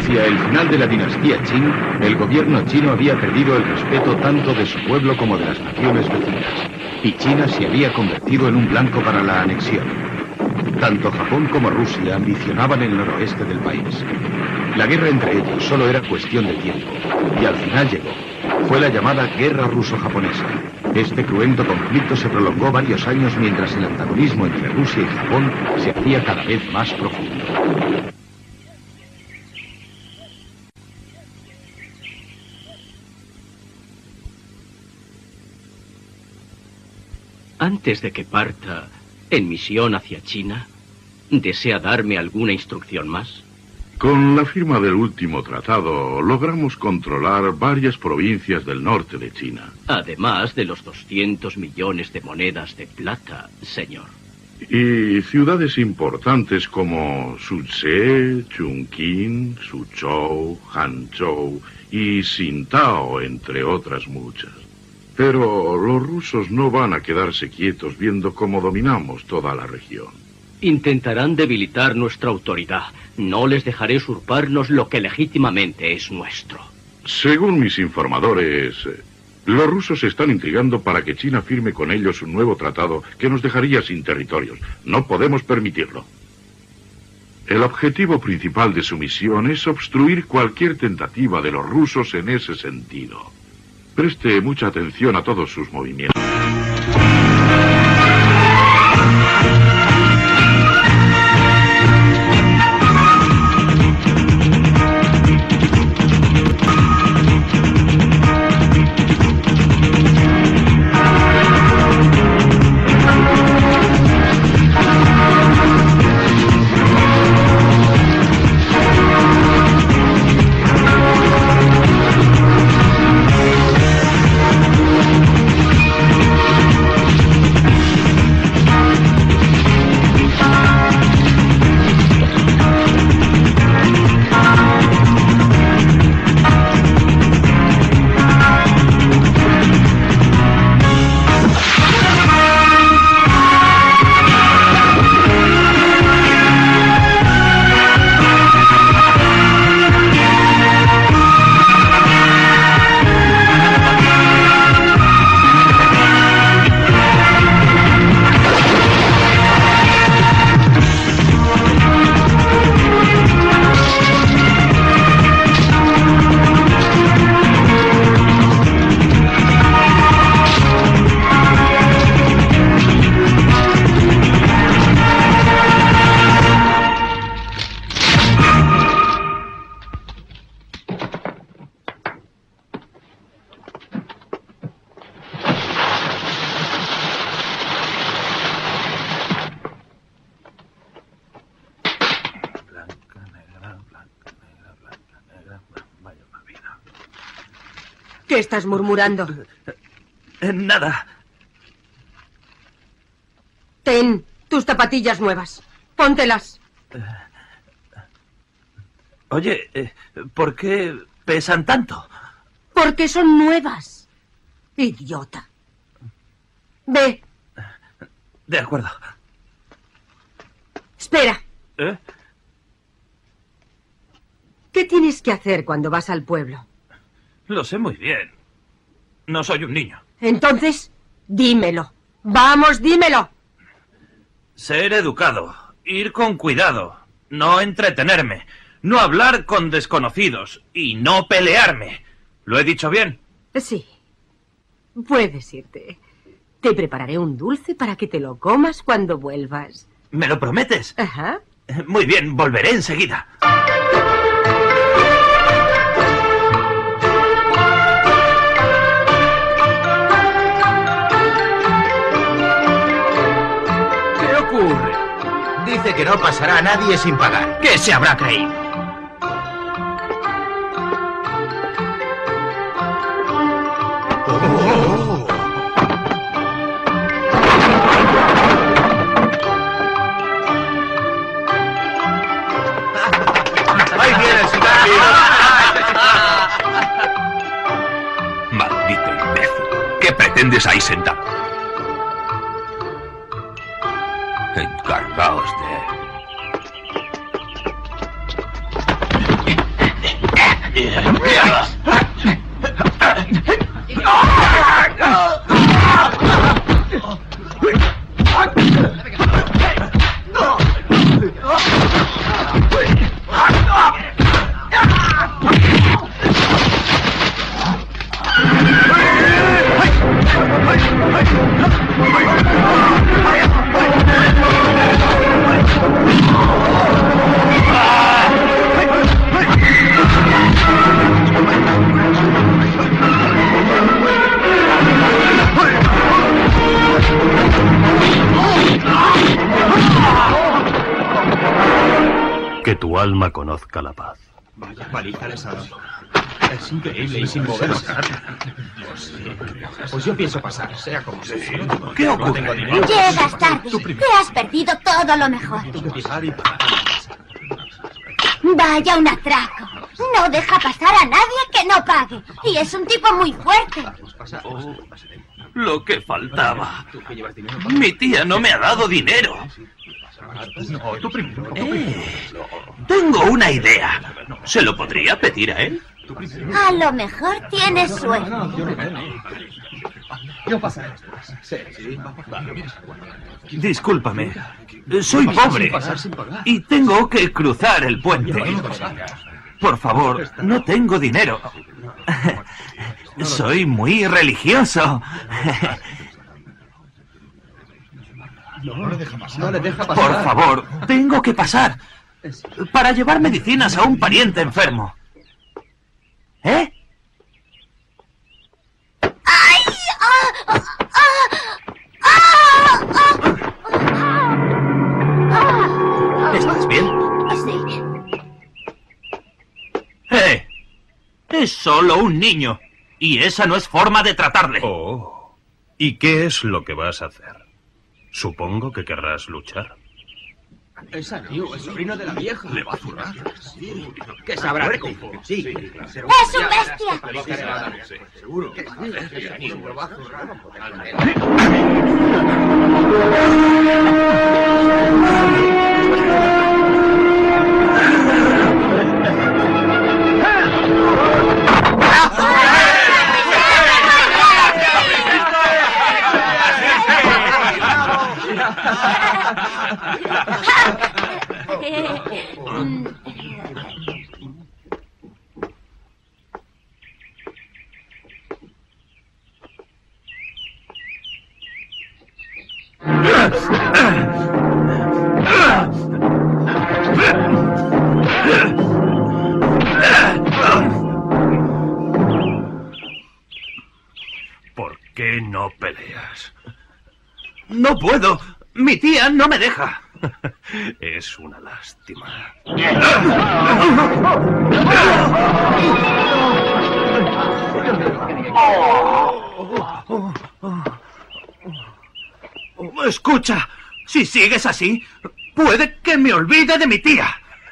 Hacia el final de la dinastía Qin, el gobierno chino había perdido el respeto tanto de su pueblo como de las naciones vecinas, y China se había convertido en un blanco para la anexión. Tanto Japón como Rusia ambicionaban el noroeste del país. La guerra entre ellos solo era cuestión de tiempo, y al final llegó. Fue la llamada Guerra Ruso-Japonesa. Este cruento conflicto se prolongó varios años mientras el antagonismo entre Rusia y Japón se hacía cada vez más profundo. Antes de que parta en misión hacia China, ¿desea darme alguna instrucción más? Con la firma del último tratado, logramos controlar varias provincias del norte de China. Además de los 200 millones de monedas de plata, señor. Y ciudades importantes como Suzhou, Chongqing, Suzhou, Hangzhou y Qingdao, entre otras muchas. Pero los rusos no van a quedarse quietos viendo cómo dominamos toda la región. Intentarán debilitar nuestra autoridad. No les dejaré usurparnos lo que legítimamente es nuestro. Según mis informadores, los rusos están intrigando para que China firme con ellos un nuevo tratado que nos dejaría sin territorios. No podemos permitirlo. El objetivo principal de su misión es obstruir cualquier tentativa de los rusos en ese sentido. Preste mucha atención a todos sus movimientos. ¿Qué estás murmurando? Nada. Ten tus zapatillas nuevas. Póntelas. Oye, ¿por qué pesan tanto? Porque son nuevas. Idiota. Ve. De acuerdo. Espera. ¿Eh? ¿Qué tienes que hacer cuando vas al pueblo? Lo sé muy bien. No soy un niño. Entonces, dímelo. ¡Vamos, dímelo! Ser educado, ir con cuidado, no entretenerme, no hablar con desconocidos y no pelearme. ¿Lo he dicho bien? Sí. Puedes irte. Te prepararé un dulce para que te lo comas cuando vuelvas. ¿Me lo prometes? Ajá. Muy bien, volveré enseguida. Dice que no pasará a nadie sin pagar. ¿Qué se habrá creído? Oh. ¡Ahí viene el sicario! Maldito imbécil. ¿Qué pretendes ahí sentado? Encargaos de él. Que tu alma conozca la paz. Vaya paliza les ha dado. Es increíble y sin moverse. Pues yo pienso pasar, sea como sea. ¿Qué ocurre? Llegas tarde. Te has perdido todo lo mejor. Vaya un atraco. No deja pasar a nadie que no pague. Y es un tipo muy fuerte. Oh, lo que faltaba. Mi tía no me ha dado dinero. Tengo una idea. ¿Se lo podría pedir a él? A lo mejor tienes suerte. Discúlpame. Soy pobre y tengo que cruzar el puente. Por favor, no tengo dinero. Soy muy religioso. No le deja pasar. Por favor, tengo que pasar. Para llevar medicinas a un pariente enfermo. ¿Eh? ¡Ay! ¿Estás bien? Sí. Es solo un niño. Y esa no es forma de tratarle. Oh. ¿Y qué es lo que vas a hacer? Supongo que querrás luchar. Es Aniu, el sobrino de la vieja. Le va a zurrar. Sí. ¿Qué sabrá de Kung Fu? Sí. ¡Es un bestia! Seguro. Aniu lo va a zurrar. ¿Por qué no peleas? No puedo. Mi tía no me deja. Es una lástima. Escucha, si sigues así, puede que me olvide de mi tía.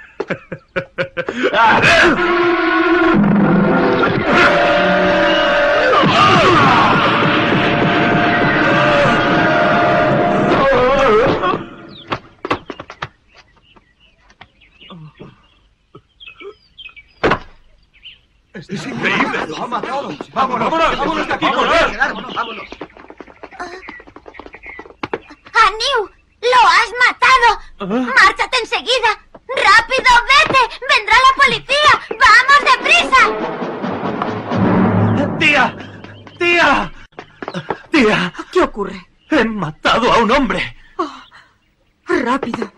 Es increíble. Lo ha matado. Vámonos. Vámonos de aquí. Vámonos. ¡Aniu! ¡Lo has matado! ¡Márchate enseguida! ¡Rápido, vete! ¡Vendrá la policía! ¡Vamos deprisa! ¡Tía! ¡Tía! ¿Qué ocurre? He matado a un hombre. Rápido.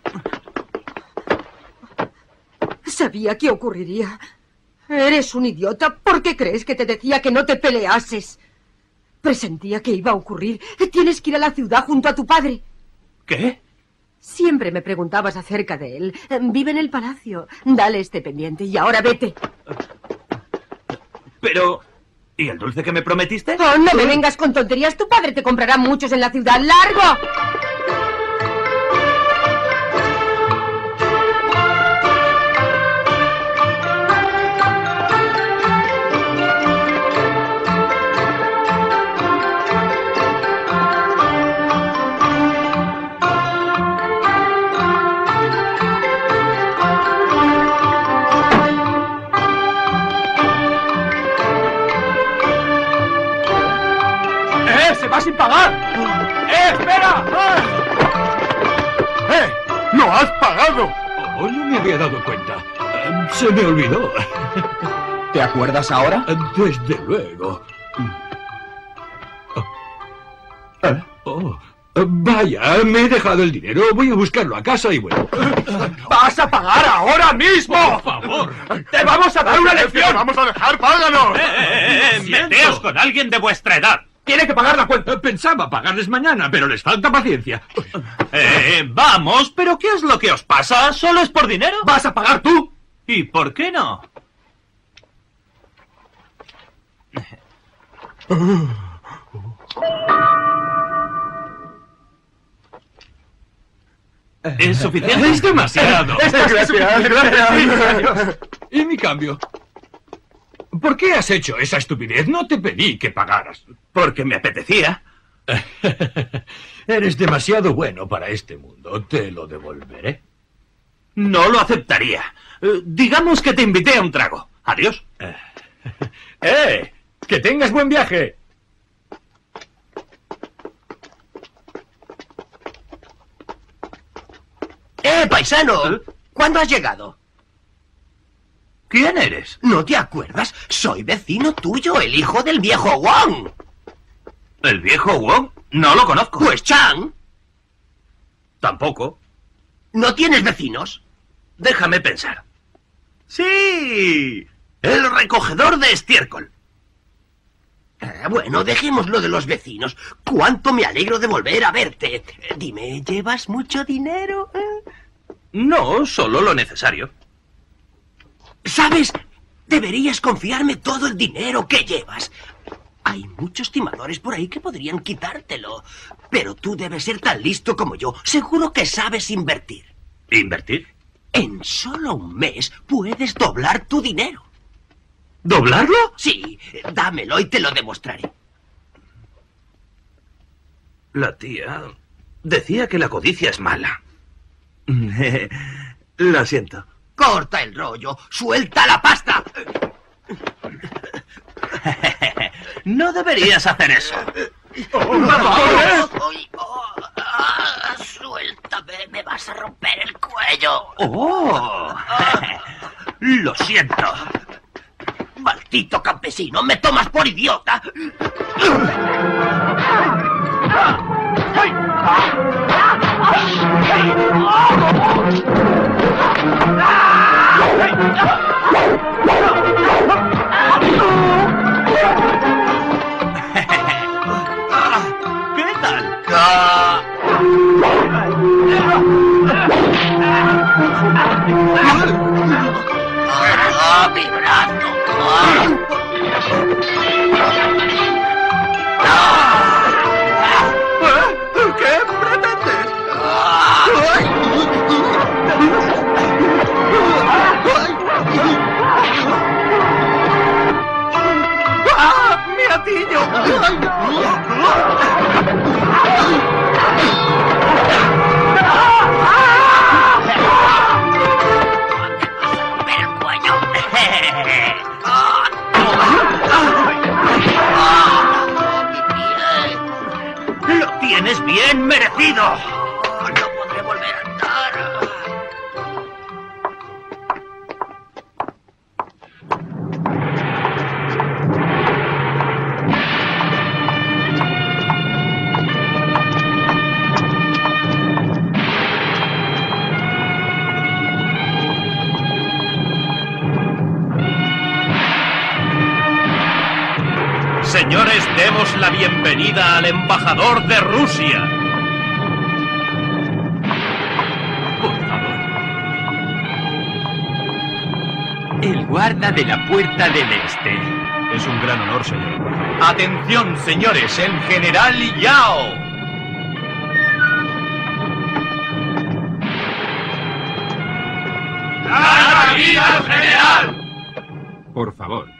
Sabía que ocurriría. Eres un idiota. ¿Por qué crees que te decía que no te peleases? Presentía que iba a ocurrir. Tienes que ir a la ciudad junto a tu padre. ¿Qué? Siempre me preguntabas acerca de él. Vive en el palacio. Dale este pendiente y ahora vete. Pero... ¿y el dulce que me prometiste? Oh, no me vengas con tonterías. Tu padre te comprará muchos en la ciudad. ¡Largo! ¡Se va sin pagar! ¡Espera! ¡No has pagado! Oh, no me había dado cuenta. Se me olvidó. ¿Te acuerdas ahora? Desde luego. Vaya, me he dejado el dinero. Voy a buscarlo a casa y vuelvo. ¡Vas a pagar ahora mismo! Por favor. ¡Te vamos a dar una lección! ¡Te vamos a dejar! ¡Páganos! ¡Meteos con alguien de vuestra edad! ¡Tiene que pagar la cuenta! Pensaba pagarles mañana, pero les falta paciencia. Vamos, pero ¿qué es lo que os pasa? ¿Solo es por dinero? ¿Vas a pagar tú? ¿Y por qué no? ¿Es suficiente? Es demasiado. Gracias. ¿Y mi cambio? ¿Por qué has hecho esa estupidez? No te pedí que pagaras. Porque me apetecía. Eres demasiado bueno para este mundo. Te lo devolveré. No lo aceptaría. Digamos que te invité a un trago. Adiós. ¡Que tengas buen viaje! Paisano! ¿Cuándo has llegado? ¿Quién eres? ¿No te acuerdas? Soy vecino tuyo, el hijo del viejo Wong. ¿El viejo Wong? No lo conozco. Pues Chang. Tampoco. ¿No tienes vecinos? Déjame pensar. ¡Sí! El recogedor de estiércol. Bueno, dejémoslo de los vecinos. ¿Cuánto me alegro de volver a verte? Dime, ¿llevas mucho dinero? No, solo lo necesario. ¿Sabes? Deberías confiarme todo el dinero que llevas. Hay muchos timadores por ahí que podrían quitártelo. Pero tú debes ser tan listo como yo. Seguro que sabes invertir. ¿Invertir? En solo un mes puedes doblar tu dinero. ¿Doblarlo? Sí, dámelo y te lo demostraré. La tía decía que la codicia es mala. Lo siento. Corta el rollo, suelta la pasta. No deberías hacer eso. Suéltame, me vas a romper el cuello. ¡Oh! Lo siento. Maldito campesino, ¿me tomas por idiota? ¿Qué tal? Mi brazo. ¿Qué pretendes? ¡Mi atillo! ¡Lo tienes bien merecido! No podré volver a andar. Señores, demos la bienvenida al embajador de Rusia. Por favor. El guarda de la puerta del este. Es un gran honor, señor. Atención, señores, el general Yao. ¡Dar la vida al general! Por favor.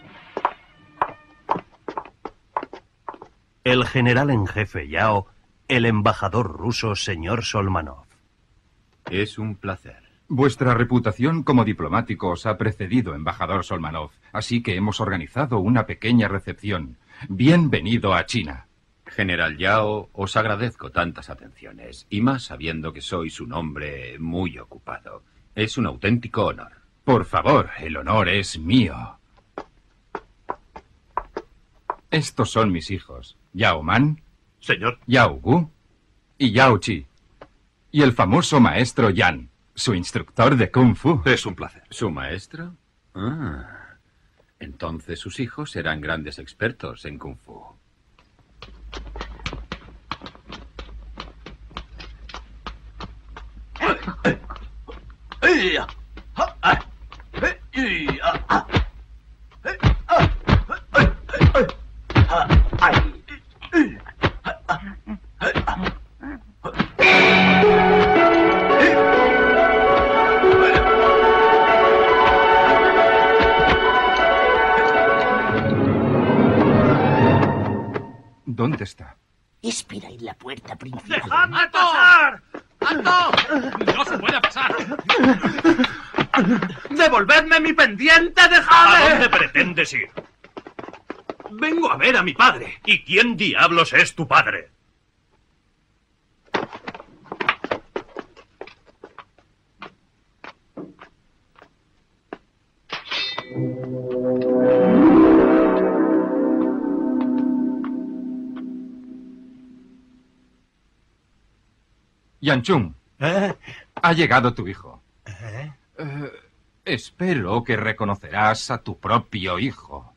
El general en jefe Yao, el embajador ruso, señor Solmanov. Es un placer. Vuestra reputación como diplomático os ha precedido, embajador Solmanov, así que hemos organizado una pequeña recepción. Bienvenido a China. General Yao, os agradezco tantas atenciones, y más sabiendo que sois un hombre muy ocupado. Es un auténtico honor. Por favor, el honor es mío. Estos son mis hijos, Yao Man, señor, Yao Gu y Yao Chi. Y el famoso maestro Yan, su instructor de Kung Fu. Es un placer. ¿Su maestro? Ah, entonces sus hijos serán grandes expertos en Kung Fu. ¿Dónde está? Espera en la puerta principal. ¡Dejadme pasar! ¡Alto! ¡No se puede pasar! ¡Devolvedme mi pendiente! ¿A ¡Dejadme! dónde pretendes ir? Vengo a ver a mi padre. ¿Y quién diablos es tu padre? Yanchung, ha llegado tu hijo. Espero que reconocerás a tu propio hijo.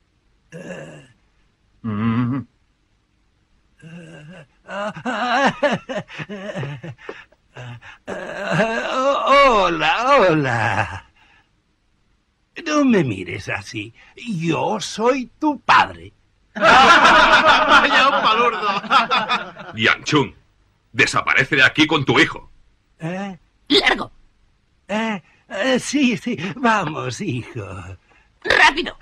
Hola, hola. No me mires así. Yo soy tu padre. ¡Vaya un palurdo! Yanchung, desaparece de aquí con tu hijo. ¡Largo! Sí, sí. Vamos, hijo. ¡Rápido!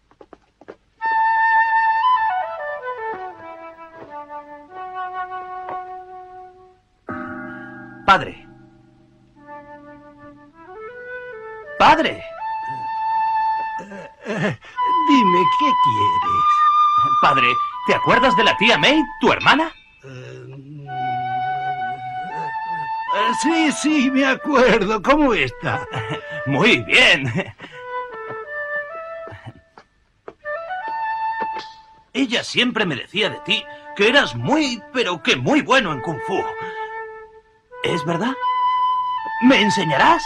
Padre. Padre. Dime, ¿qué quieres? Padre, ¿te acuerdas de la tía May, tu hermana? Sí, sí, me acuerdo. ¿Cómo está? Muy bien. Ella siempre me decía de ti que eras muy, pero que muy bueno en Kung Fu. ¿Es verdad? ¿Me enseñarás?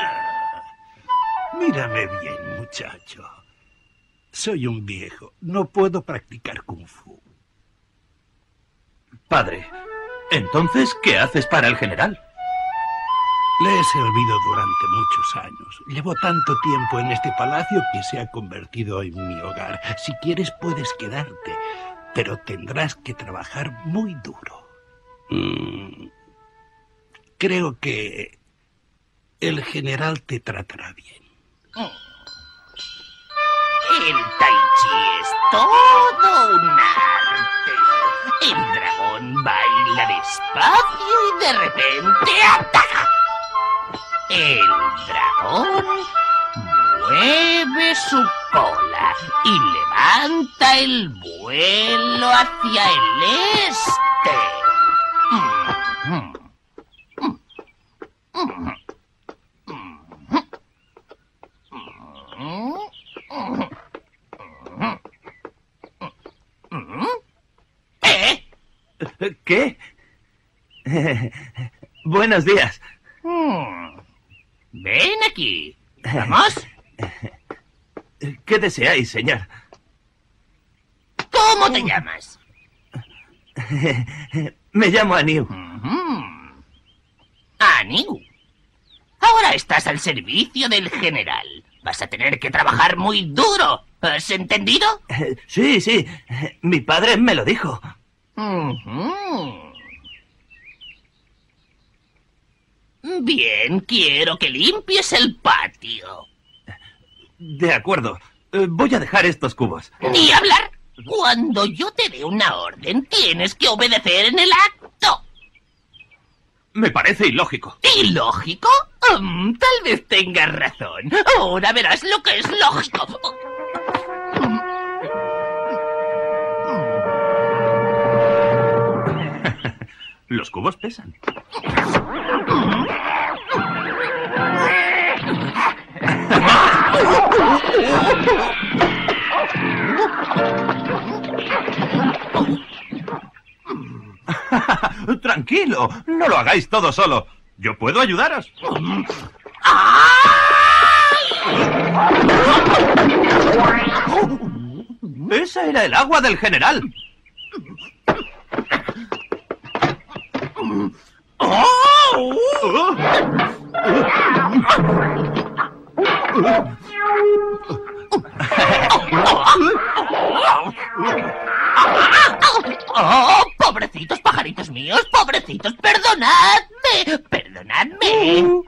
Mírame bien, muchacho. Soy un viejo. No puedo practicar Kung Fu. Padre, ¿entonces qué haces para el general? Le he servido durante muchos años. Llevo tanto tiempo en este palacio que se ha convertido en mi hogar. Si quieres puedes quedarte, pero tendrás que trabajar muy duro. Creo que el general te tratará bien. El Tai Chi es todo un arte. El dragón baila despacio y de repente ataca. El dragón mueve su cola y levanta el vuelo hacia el este. ¿Qué? Buenos días. Ven aquí. ¿Vamos? ¿Qué deseáis, señor? ¿Cómo te llamas? Me llamo Aniu. Aniu. Ahora estás al servicio del general. Vas a tener que trabajar muy duro. ¿Has entendido? Sí, sí. Mi padre me lo dijo. Bien, quiero que limpies el patio. De acuerdo. Voy a dejar estos cubos. Ni hablar. Cuando yo te dé una orden, tienes que obedecer en el acto. Me parece ilógico. ¿Ilógico? Tal vez tengas razón. Ahora verás lo que es lógico. Los cubos pesan. Tranquilo, no lo hagáis todo solo. Yo puedo ayudaros. Esa era el agua del general. ¡Oh, pobrecitos pajaritos míos! ¡Pobrecitos! ¡Perdonadme! ¡Perdonadme!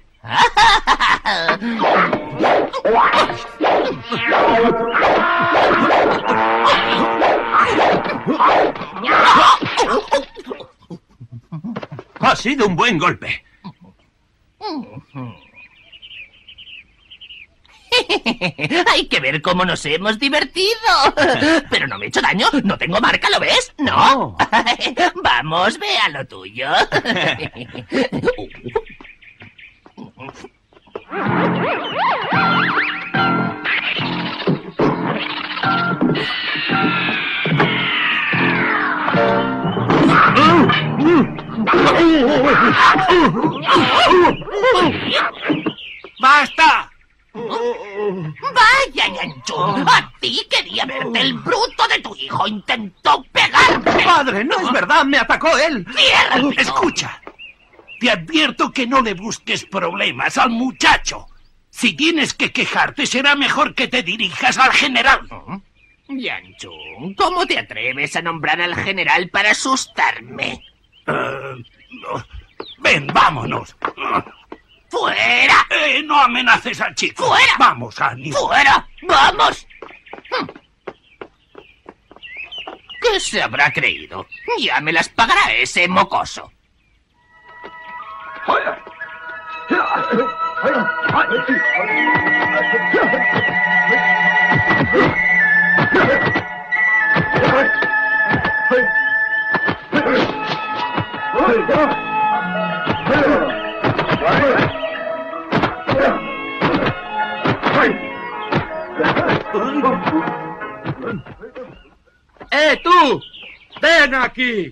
Ha sido un buen golpe. Hay que ver cómo nos hemos divertido. Pero no me he hecho daño, no tengo marca, ¿lo ves? ¿No? Vamos, ve a lo tuyo. ¡Basta! Vaya, Yanchun, a ti quería verte. El bruto de tu hijo intentó pegarme. Padre, no es verdad, me atacó él. ¡Cierra! Escucha, te advierto que no le busques problemas al muchacho. Si tienes que quejarte, será mejor que te dirijas al general. Yanchun, ¿cómo te atreves a nombrar al general para asustarme? Ven, vámonos. ¡Fuera! No amenaces al chico. ¡Fuera! Vamos, Annie. ¡Fuera! ¡Vamos! ¿Qué se habrá creído? Ya me las pagará ese mocoso. ¡Tú! ¡Ven aquí!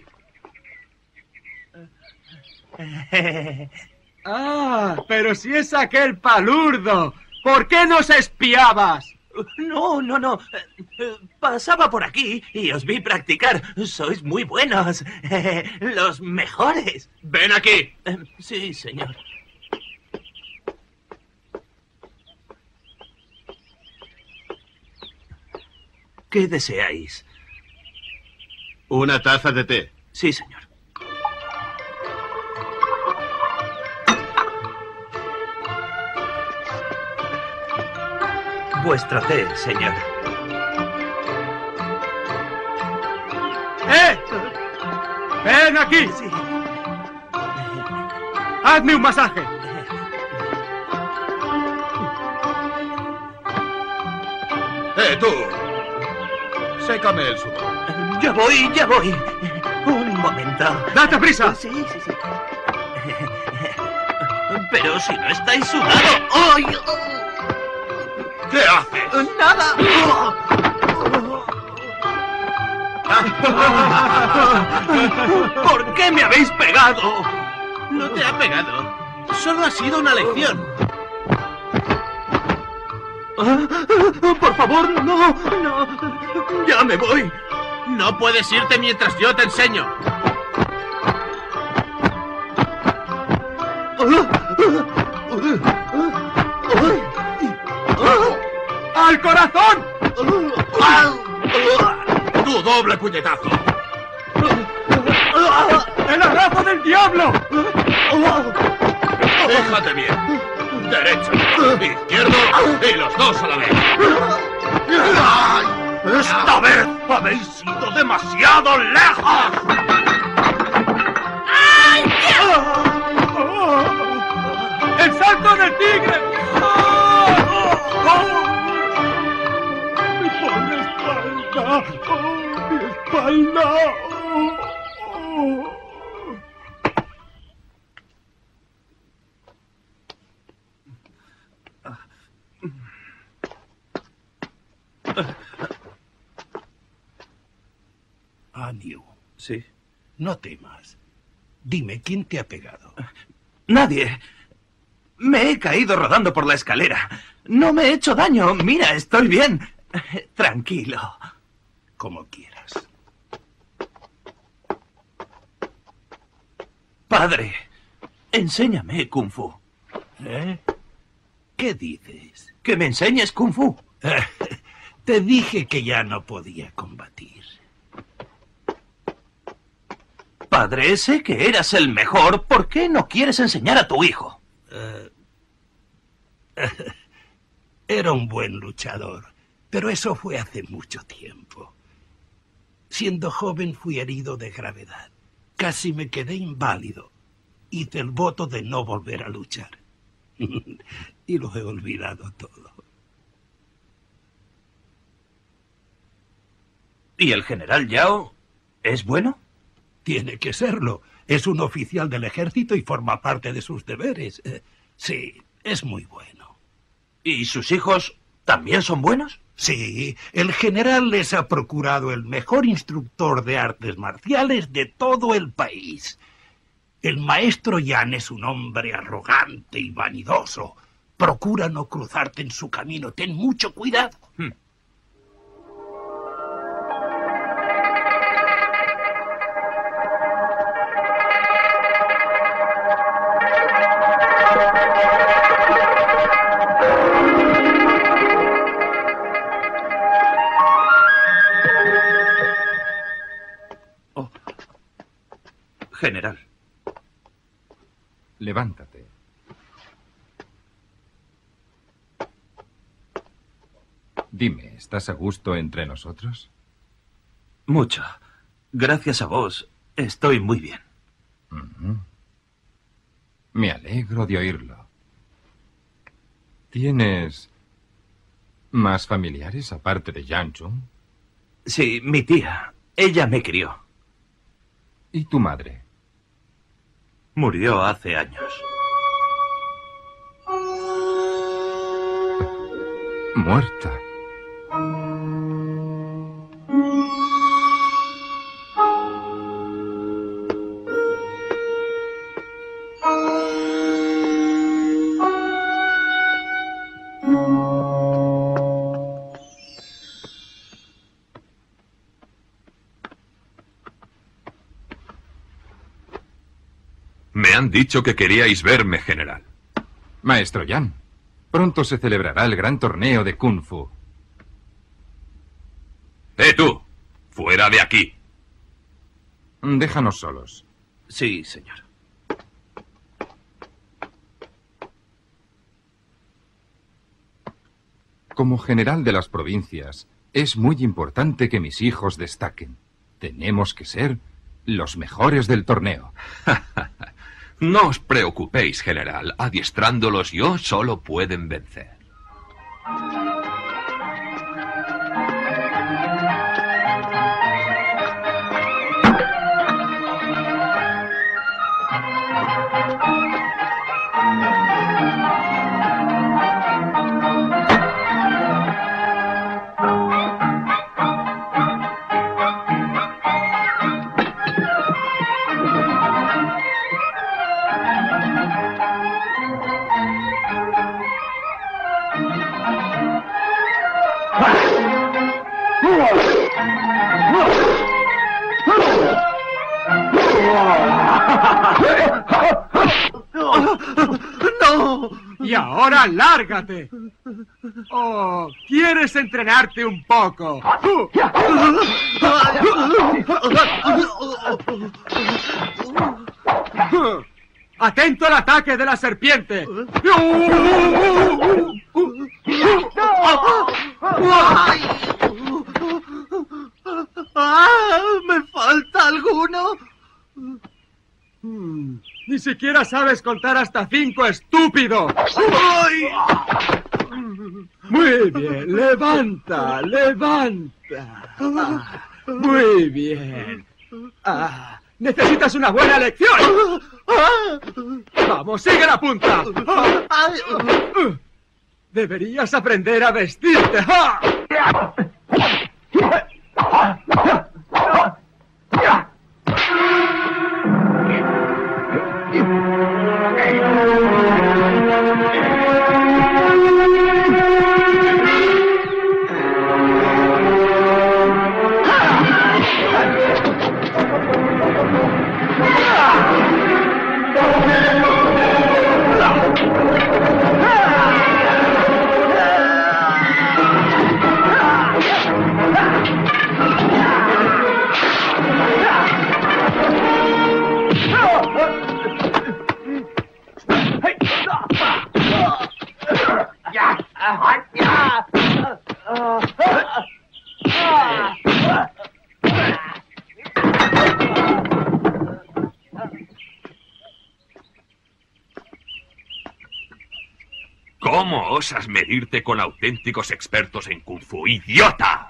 Pero si es aquel palurdo. ¿Por qué nos espiabas? No. Pasaba por aquí y os vi practicar. Sois muy buenos. Los mejores. ¡Ven aquí! Sí, señor. ¿Qué deseáis? Una taza de té. Sí, señor. Vuestra té, señor. ¡Ven aquí! Sí. ¡Hazme un masaje! ¡Tú! Sécame el sudor. Ya voy. Un momento. ¡Date prisa! Sí. Pero si no estáis sudado. ¡Ay! ¿Qué haces? ¡Nada! ¿Por qué me habéis pegado? No te ha pegado. Solo ha sido una lección. Por favor, no. Ya me voy. No puedes irte mientras yo te enseño. ¡Al corazón! ¡Tu doble puñetazo! ¡El abrazo del diablo! Fíjate bien. Derecho, izquierdo y los dos a la vez. ¡Esta vez habéis ido demasiado lejos! ¡El salto del tigre! ¡Mi pobre espalda! ¡Mi espalda! Sí. No temas. Dime, ¿quién te ha pegado? Nadie. Me he caído rodando por la escalera. No me he hecho daño. Mira, estoy bien. Tranquilo. Como quieras. Padre, enséñame Kung Fu. ¿Eh? ¿Qué dices? Que me enseñes Kung Fu. Te dije que ya no podía combatir. Padre, sé que eras el mejor. ¿Por qué no quieres enseñar a tu hijo? Era un buen luchador, pero eso fue hace mucho tiempo. Siendo joven fui herido de gravedad. Casi me quedé inválido. Hice el voto de no volver a luchar. Y lo he olvidado todo. ¿Y el general Yao es bueno? Tiene que serlo. Es un oficial del ejército y forma parte de sus deberes. Sí, es muy bueno. ¿Y sus hijos también son buenos? Sí, el general les ha procurado el mejor instructor de artes marciales de todo el país. El maestro Yan es un hombre arrogante y vanidoso. Procura no cruzarte en su camino. Ten mucho cuidado. General. Levántate. Dime, ¿estás a gusto entre nosotros? Mucho. Gracias a vos, estoy muy bien. Me alegro de oírlo. ¿Tienes más familiares aparte de Yan Chung? Sí, mi tía. Ella me crió. ¿Y tu madre? Murió hace años. Muerta. Me han dicho que queríais verme, general. Maestro Yan, pronto se celebrará el gran torneo de Kung Fu. Tú! ¡Fuera de aquí! Déjanos solos. Sí, señor. Como general de las provincias, es muy importante que mis hijos destaquen. Tenemos que ser los mejores del torneo. No os preocupéis, general. Adiestrándolos yo solo pueden vencer. ¡No! Y ahora lárgate. Oh, ¿quieres entrenarte un poco? ¡Atento al ataque de la serpiente! ¿Me falta alguno? Ni siquiera sabes contar hasta 5, estúpido. Muy bien, levanta, levanta. Muy bien. Necesitas una buena lección. Vamos, sigue la punta. Deberías aprender a vestirte. ¿Cómo osas medirte con auténticos expertos en Kung Fu, idiota?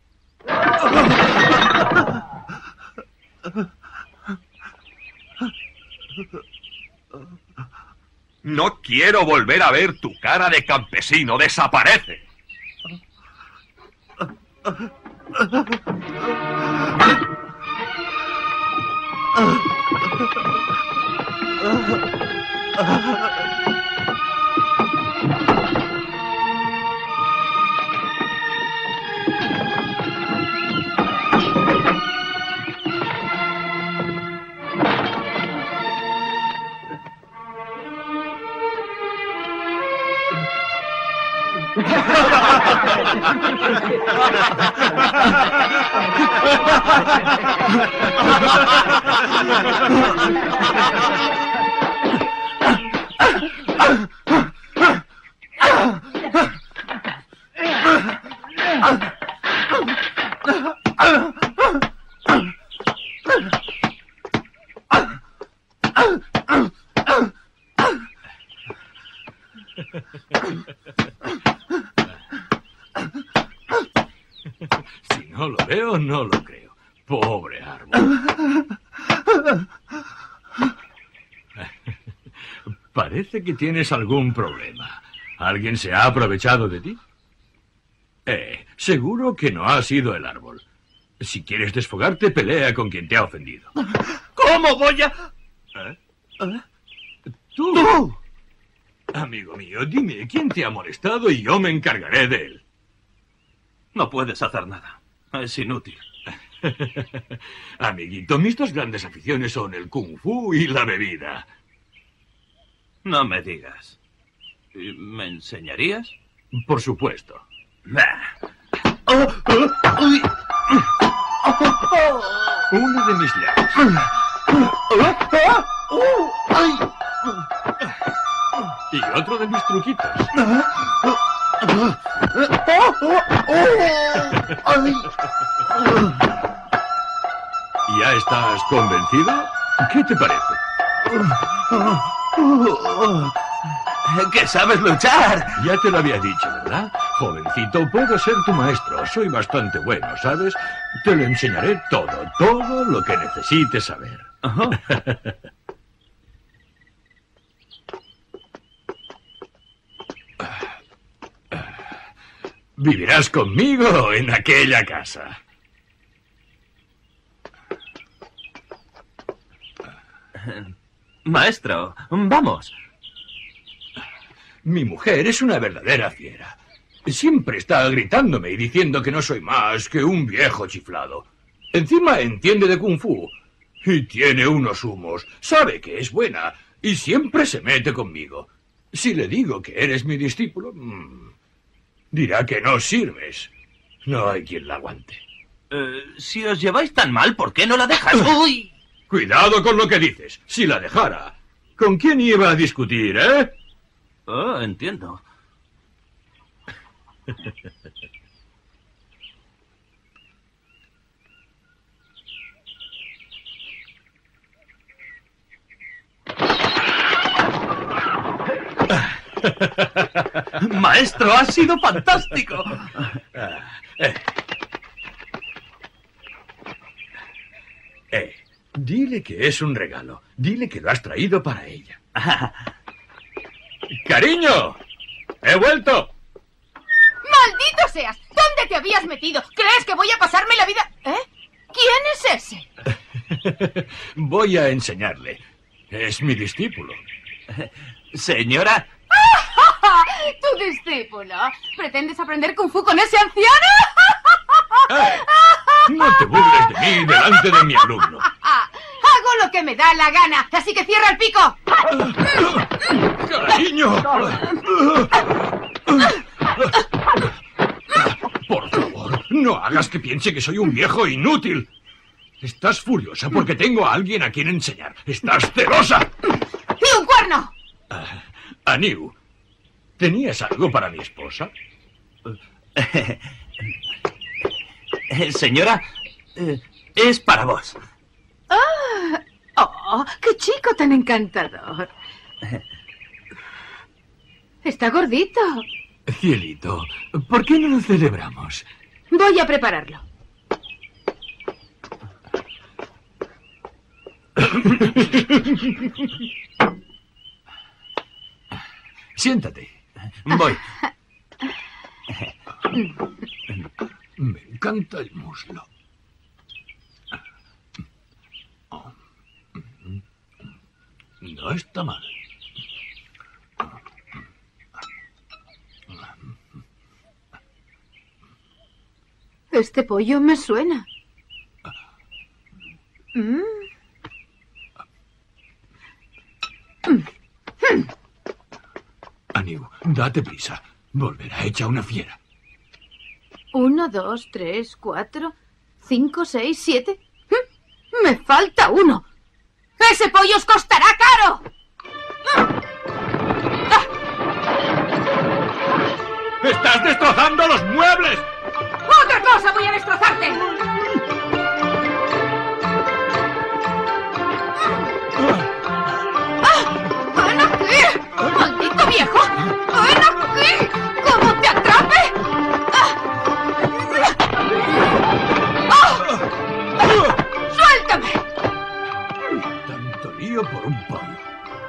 No quiero volver a ver tu cara de campesino. ¡Desaparece! Si no lo veo, no lo creo. Pobre árbol. Parece que tienes algún problema. ¿Alguien se ha aprovechado de ti? Seguro que no ha sido el árbol. Si quieres desfogarte, pelea con quien te ha ofendido. ¿Cómo voy a...? ¿Tú? Amigo mío, dime, ¿quién te ha molestado y yo me encargaré de él? No puedes hacer nada. Es inútil. Amiguito, mis dos grandes aficiones son el Kung Fu y la bebida. No me digas. ¿Me enseñarías? Por supuesto. Uno de mis llaves. Y otro de mis truquitos. ¿Ya estás convencido? ¿Qué te parece? ¡Que sabes luchar! Ya te lo había dicho, ¿verdad? Jovencito, puedo ser tu maestro. Soy bastante bueno, ¿sabes? Te lo enseñaré todo lo que necesites saber. Vivirás conmigo en aquella casa. Maestro, vamos. Mi mujer es una verdadera fiera. Siempre está gritándome y diciendo que no soy más que un viejo chiflado. Encima entiende de Kung Fu. Y tiene unos humos. Sabe que es buena. Y siempre se mete conmigo. Si le digo que eres mi discípulo... dirá que no sirves. No hay quien la aguante. Si os lleváis tan mal, ¿por qué no la dejas? ¡Uy! Cuidado con lo que dices. Si la dejara, ¿con quién iba a discutir, eh? Oh, entiendo. Maestro, ha sido fantástico. Dile que es un regalo. Dile que lo has traído para ella. ¡Cariño! ¡He vuelto! ¡Maldito seas! ¿Dónde te habías metido? ¿Crees que voy a pasarme la vida...? ¿Quién es ese? Voy a enseñarle. Es mi discípulo. Señora... ¡Tu discípulo! ¿Pretendes aprender Kung Fu con ese anciano? No te burles de mí delante de mi alumno. Hago lo que me da la gana, así que cierra el pico. ¡Cariño! Por favor, no hagas que piense que soy un viejo inútil. Estás furiosa porque tengo a alguien a quien enseñar. ¡Estás celosa! ¡Y un cuerno! Aniu, ¿tenías algo para mi esposa? Señora, es para vos. ¡Oh, qué chico tan encantador! Está gordito. Cielito, ¿por qué no lo celebramos? Voy a prepararlo. Siéntate. Voy. Me encanta el muslo. No está mal. Este pollo me suena. Aniu, date prisa. Volverá hecha una fiera. 1, 2, 3, 4, 5, 6, 7. ¡Me falta uno! ¡Ese pollo os costará caro! ¡Estás destrozando los muebles! ¡Otra cosa voy a destrozarte! ¡Ven aquí! ¡Maldito viejo! ¡Ven aquí! ¡Cómo te atrape! ¡Suéltame! Tanto lío por un pollo.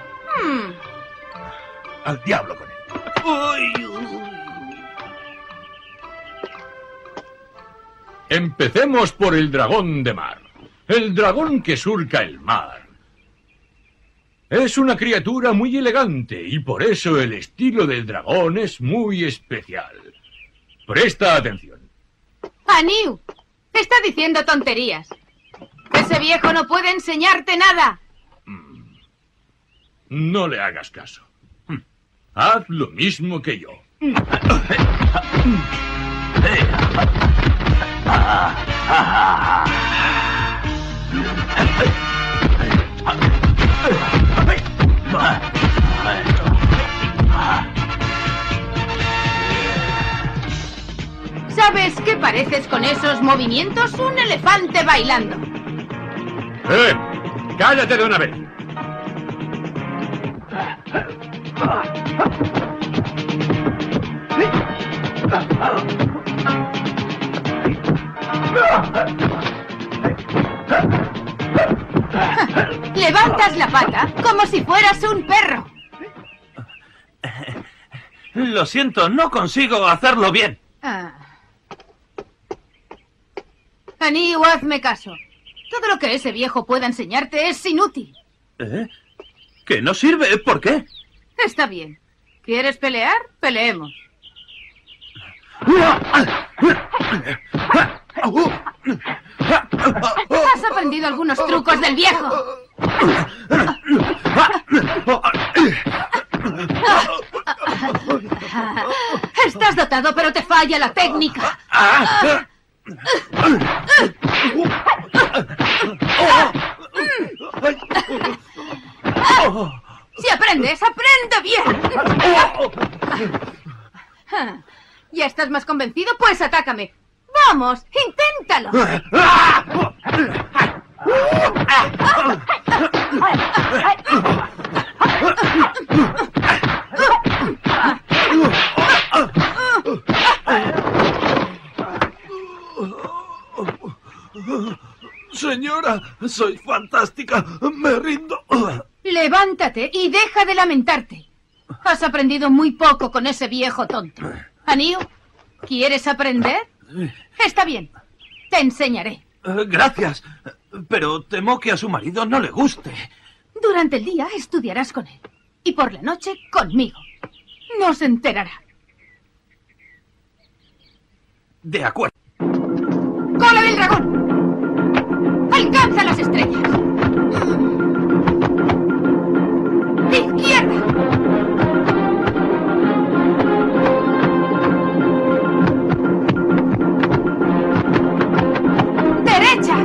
Al diablo con él. Empecemos por el dragón de mar. El dragón que surca el mar. Es una criatura muy elegante y por eso el estilo del dragón es muy especial. Presta atención. Aniu, está diciendo tonterías. Ese viejo no puede enseñarte nada. No le hagas caso. Haz lo mismo que yo. ¿Sabes qué pareces con esos movimientos? Un elefante bailando. ¡Cállate de una vez! Levantas la pata como si fueras un perro. Lo siento, no consigo hacerlo bien. Aniu, hazme caso. Todo lo que ese viejo pueda enseñarte es inútil. ¿Que no sirve? ¿Por qué? Está bien. ¿Quieres pelear? Peleemos. Has aprendido algunos trucos del viejo. Estás dotado, pero te falla la técnica. Si aprendes, aprende bien. ¿Ya estás más convencido? Pues atácame. ¡Vamos! ¡Inténtalo! Señora, soy fantástica. Me rindo. Levántate y deja de lamentarte. Has aprendido muy poco con ese viejo tonto. Aniu, ¿quieres aprender? Está bien. Te enseñaré. Gracias. Pero temo que a su marido no le guste. Durante el día estudiarás con él. Y por la noche conmigo. No se enterará. De acuerdo. ¡Cola del dragón! ¡Alcanza las estrellas! ¡Izquierda! ¡Derecha!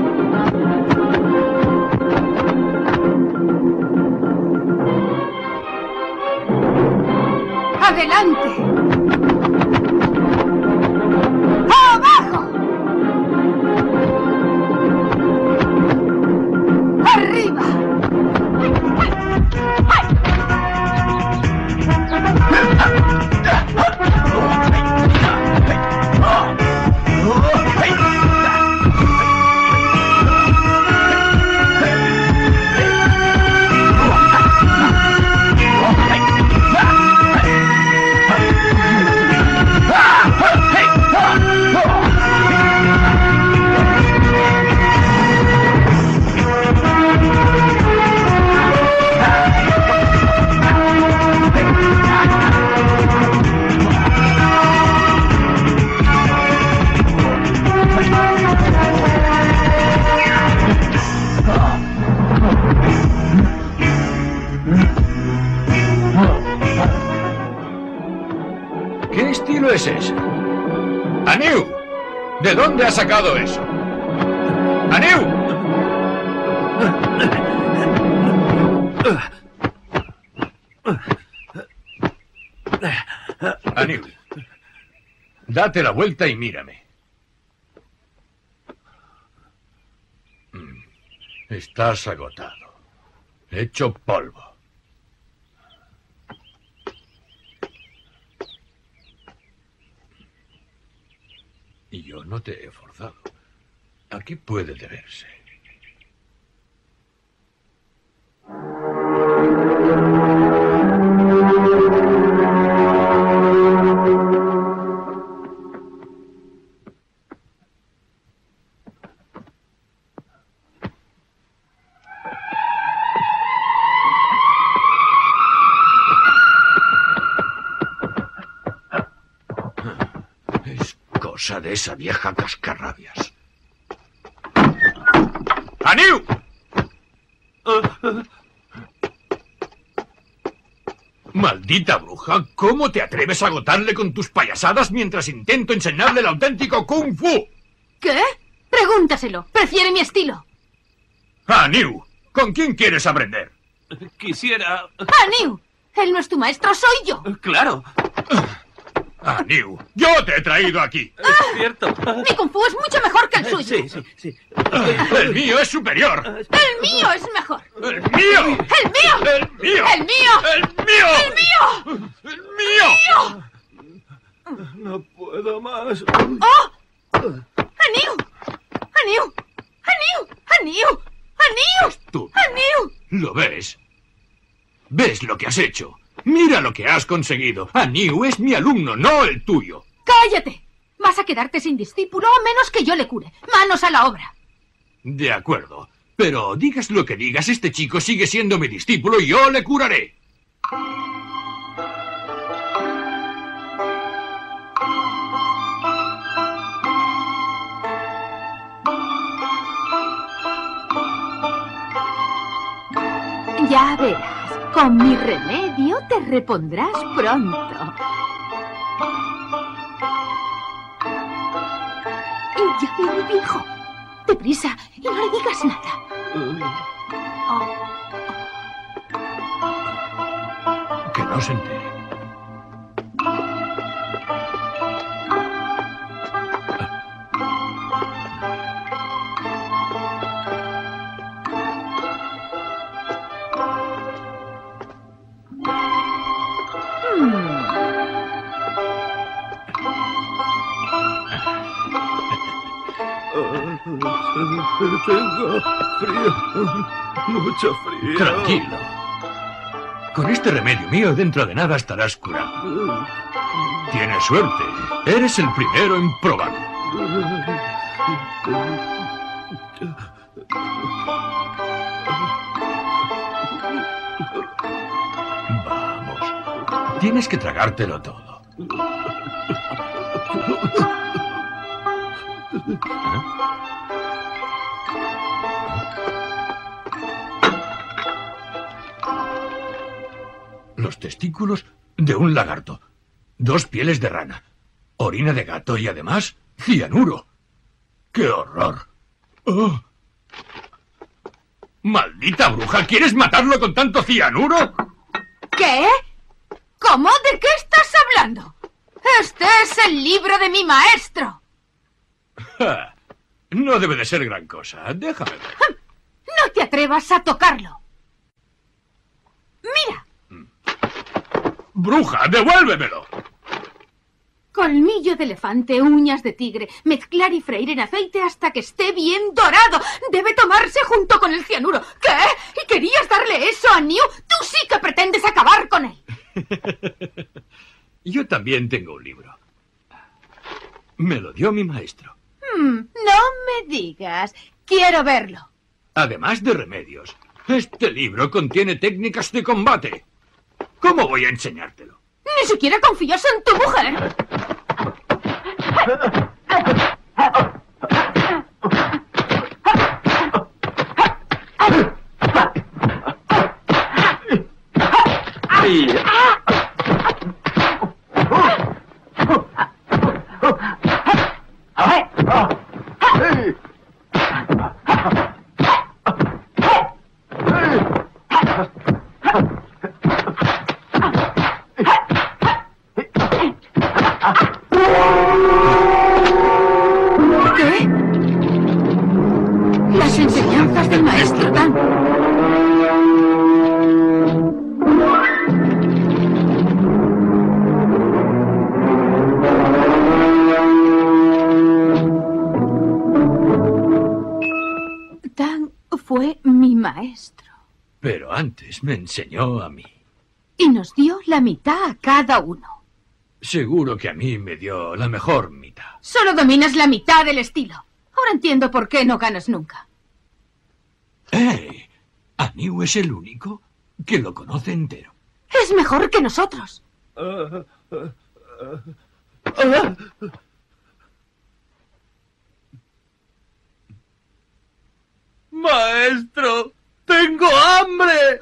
¡Adelante! ¡Abajo! ¡Arriba! es ese? ¡Aniu! ¿De dónde has sacado eso? ¡Aniu! Aniu, date la vuelta y mírame. Estás agotado. Hecho polvo. Y yo no te he forzado. ¿A qué puede deberse? De esa vieja cascarrabias. ¡Aniu! Maldita bruja, ¿cómo te atreves a agotarle con tus payasadas mientras intento enseñarle el auténtico Kung Fu? ¿Qué? Pregúntaselo. Prefiere mi estilo. Aniu, ¿con quién quieres aprender? Quisiera... ¡Aniu! Él no es tu maestro, soy yo. Claro. Aniu, yo te he traído aquí. Es cierto. Mi Kung Fu es mucho mejor que el suyo. Sí. El mío es superior. El mío es mejor. ¡El mío! ¡El mío! ¡El mío! ¡El mío! ¡El mío! ¡El mío! ¡El mío! No puedo más. ¡Oh! ¡Aniu! ¡Aniu! ¡Aniu! ¡Aniu! ¡Aniu! Tú. ¡Aniu! ¿Lo ves? ¿Ves lo que has hecho? Mira lo que has conseguido. Aniu es mi alumno, no el tuyo. ¡Cállate! Vas a quedarte sin discípulo a menos que yo le cure. ¡Manos a la obra! De acuerdo. Pero digas lo que digas, este chico sigue siendo mi discípulo y yo le curaré. Ya verás. Con mi remedio te repondrás pronto. Ya viene el viejo. Deprisa y no le digas nada. Que no se entere. Tengo frío, mucho frío. Tranquilo. Con este remedio mío dentro de nada estarás curado. Tienes suerte. Eres el primero en probarlo. Vamos. Tienes que tragártelo todo. Los testículos de un lagarto, 2 pieles de rana, orina de gato y además cianuro. ¡Qué horror! ¡Oh! ¡Maldita bruja! ¿Quieres matarlo con tanto cianuro? ¿Qué? ¿Cómo? ¿De qué estás hablando? Este es el libro de mi maestro. Ja, no debe de ser gran cosa. Déjame ver. No te atrevas a tocarlo. Mira. ¡Bruja, devuélvemelo! Colmillo de elefante, uñas de tigre, mezclar y freír en aceite hasta que esté bien dorado. Debe tomarse junto con el cianuro. ¿Qué? ¿Y querías darle eso a Niu? Tú sí que pretendes acabar con él. Yo también tengo un libro. Me lo dio mi maestro. No me digas. Quiero verlo. Además de remedios, este libro contiene técnicas de combate. ¿Cómo voy a enseñártelo? Ni siquiera confías en tu mujer. Pero antes me enseñó a mí. Y nos dio la mitad a cada uno. Seguro que a mí me dio la mejor mitad. Solo dominas la mitad del estilo. Ahora entiendo por qué no ganas nunca. ¡Ey! Aniu es el único que lo conoce entero. Es mejor que nosotros. ¡Maestro! ¡Tengo hambre!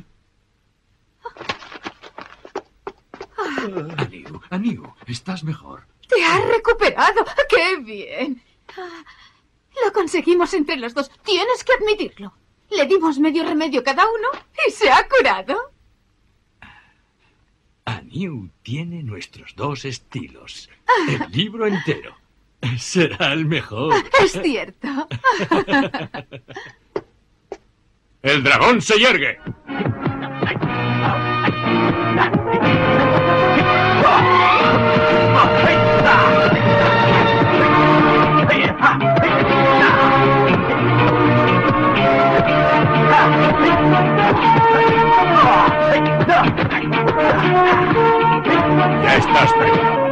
Aniu, estás mejor. ¡Te has recuperado! ¡Qué bien! Lo conseguimos entre los dos. Tienes que admitirlo. Le dimos medio remedio cada uno y se ha curado. Aniu tiene nuestros dos estilos. El libro entero. Será el mejor. Es cierto. ¡El dragón se yergue! Ya estás preparado.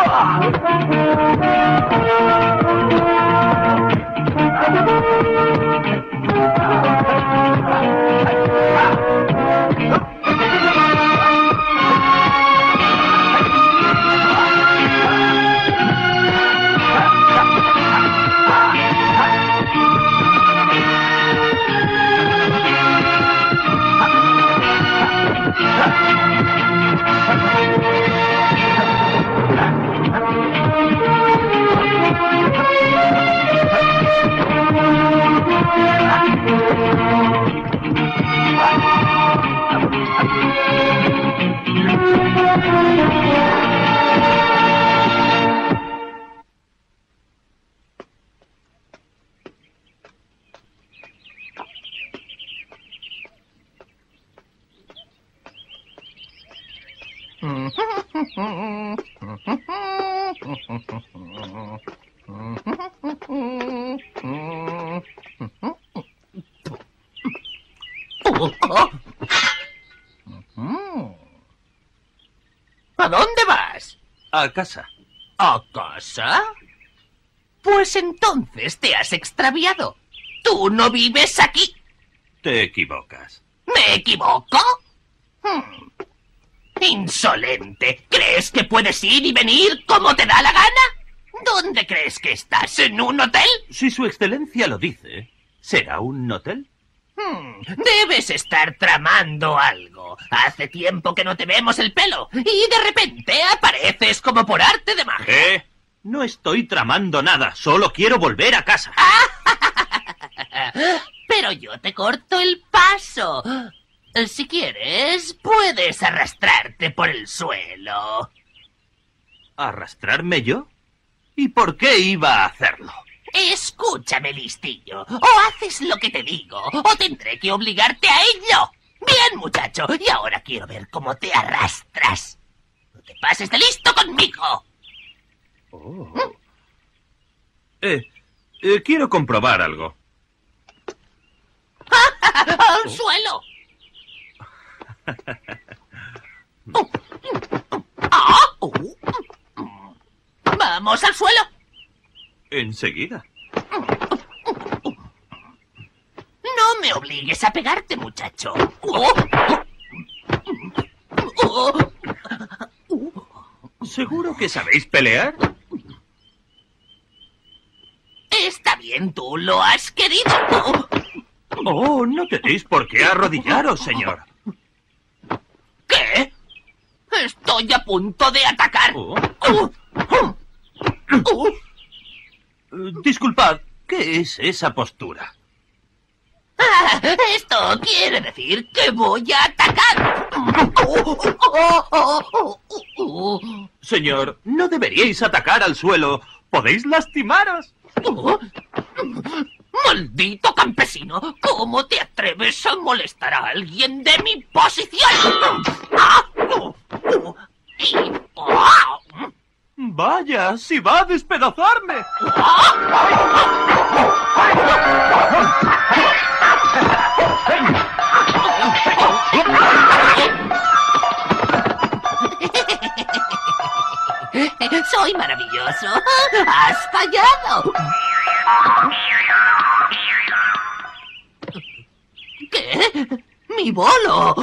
¿A dónde vas? A casa. ¿A casa? Pues entonces te has extraviado. Tú no vives aquí. Te equivocas. ¿Me equivoco? Insolente. ¿Crees que puedes ir y venir como te da la gana? ¿Dónde crees que estás? ¿En un hotel? Si su excelencia lo dice, ¿será un hotel? Debes estar tramando algo. Hace tiempo que no te vemos el pelo y de repente apareces como por arte de magia. No estoy tramando nada, solo quiero volver a casa. Pero yo te corto el paso. Si quieres, puedes arrastrarte por el suelo. ¿Arrastrarme yo? ¿Y por qué iba a hacerlo? Escúchame, listillo. O haces lo que te digo, o tendré que obligarte a ello. Bien, muchacho, y ahora quiero ver cómo te arrastras. No te pases de listo conmigo. Quiero comprobar algo. ¡Al suelo! ¡Vamos al suelo! Enseguida. No me obligues a pegarte, muchacho. ¿Seguro que sabéis pelear? Está bien, tú lo has querido. Oh, no tenéis por qué arrodillaros, señor. ¿Qué? Estoy a punto de atacar. Disculpad, ¿qué es esa postura? Esto quiere decir que voy a atacar. Señor, no deberíais atacar al suelo. Podéis lastimaros. ¡Maldito campesino! ¿Cómo te atreves a molestar a alguien de mi posición? Vaya, si va a despedazarme. Soy maravilloso. ¡Has fallado! ¿Qué? ¡Mi bolo!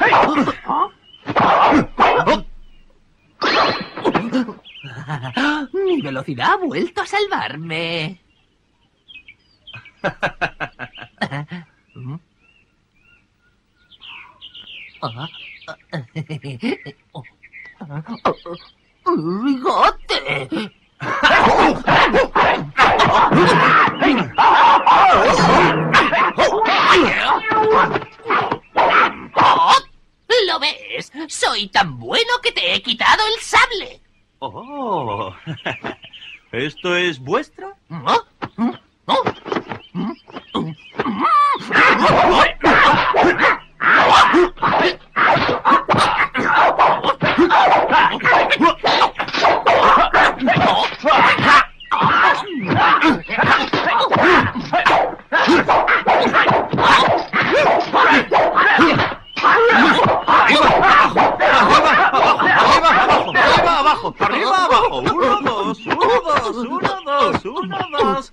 Mi velocidad ha vuelto a salvarme. ¡Bigote! ¿Lo ves? Soy tan bueno que te he quitado el sable. Oh, ¿esto es vuestro? Arriba, abajo. 1, 2, 1, 2, 1, 2, 1, 2.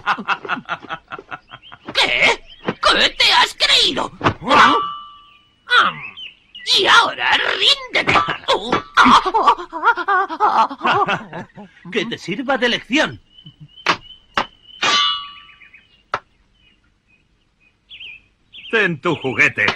¿Qué? ¿Qué te has creído? Y ahora ríndete. Que te sirva de lección. Ten tu juguete.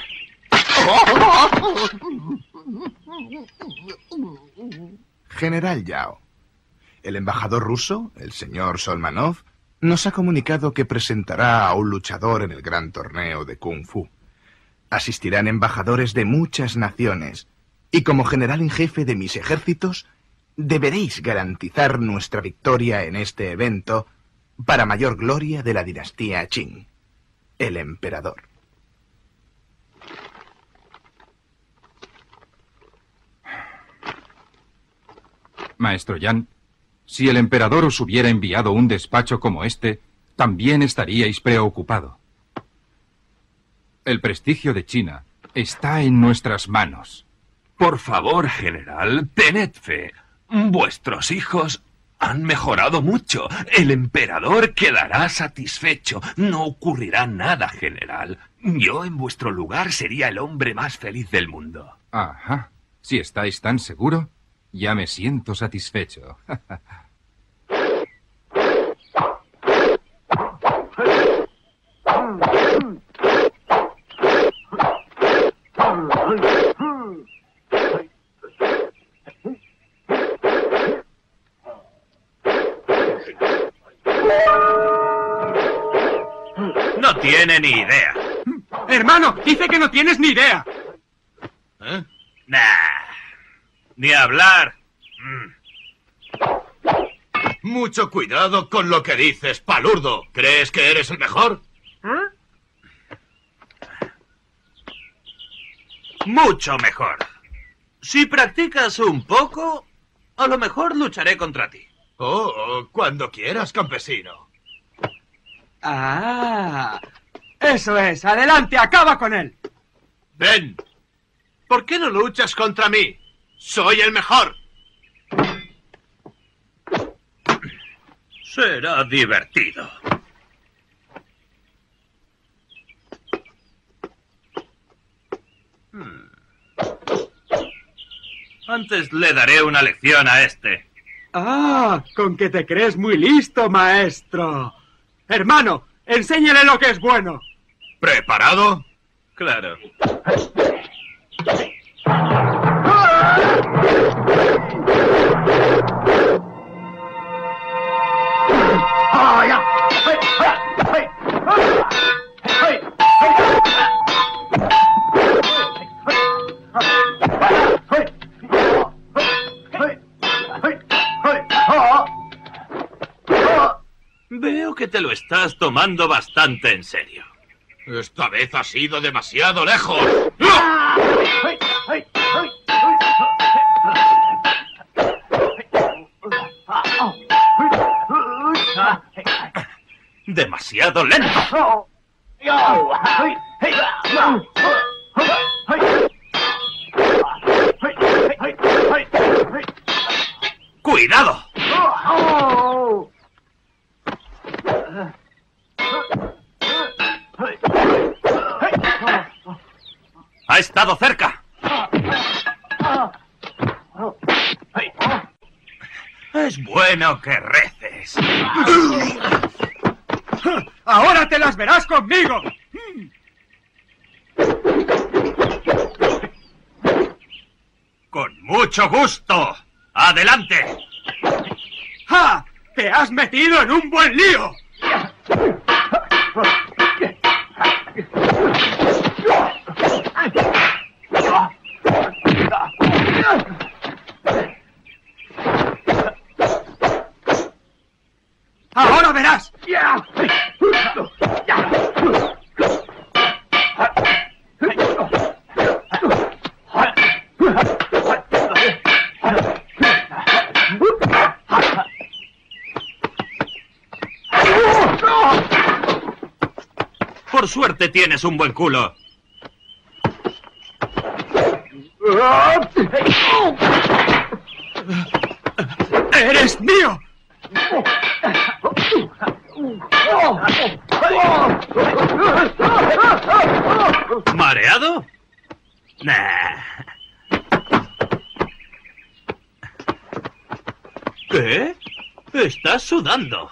General Yao, el embajador ruso, el señor Solmanov, nos ha comunicado que presentará a un luchador en el gran torneo de Kung Fu. Asistirán embajadores de muchas naciones, y como general en jefe de mis ejércitos, deberéis garantizar nuestra victoria en este evento para mayor gloria de la dinastía Qing, el emperador. Maestro Yan, si el emperador os hubiera enviado un despacho como este, también estaríais preocupado. El prestigio de China está en nuestras manos. Por favor, general, tened fe. Vuestros hijos han mejorado mucho. El emperador quedará satisfecho. No ocurrirá nada, general. Yo en vuestro lugar sería el hombre más feliz del mundo. Ajá. Si estáis tan seguro, ya me siento satisfecho. No tiene ni idea. Hermano, dice que no tienes ni idea. ¿Eh? Nah. Ni hablar. Mucho cuidado con lo que dices, palurdo. ¿Crees que eres el mejor? Mucho mejor. Si practicas un poco, a lo mejor lucharé contra ti. Oh, cuando quieras, campesino. Ah, eso es. Adelante, acaba con él. Ven. ¿Por qué no luchas contra mí? ¡Soy el mejor! Será divertido. Antes le daré una lección a este. Ah, con que te crees muy listo, maestro. Hermano, enséñale lo que es bueno. ¿Preparado? Claro. Veo que te lo estás tomando bastante en serio. Esta vez has ido demasiado lejos. Demasiado lento. ¡Cuidado! Ha estado cerca. Es bueno que reces. ¡Ahora te las verás conmigo! Con mucho gusto. ¡Adelante! ¡Ja! ¡Te has metido en un buen lío! ¡Ahora verás! Por suerte tienes un buen culo. ¡Eres mío! ¿Mareado? Nah. ¿Qué? Estás sudando.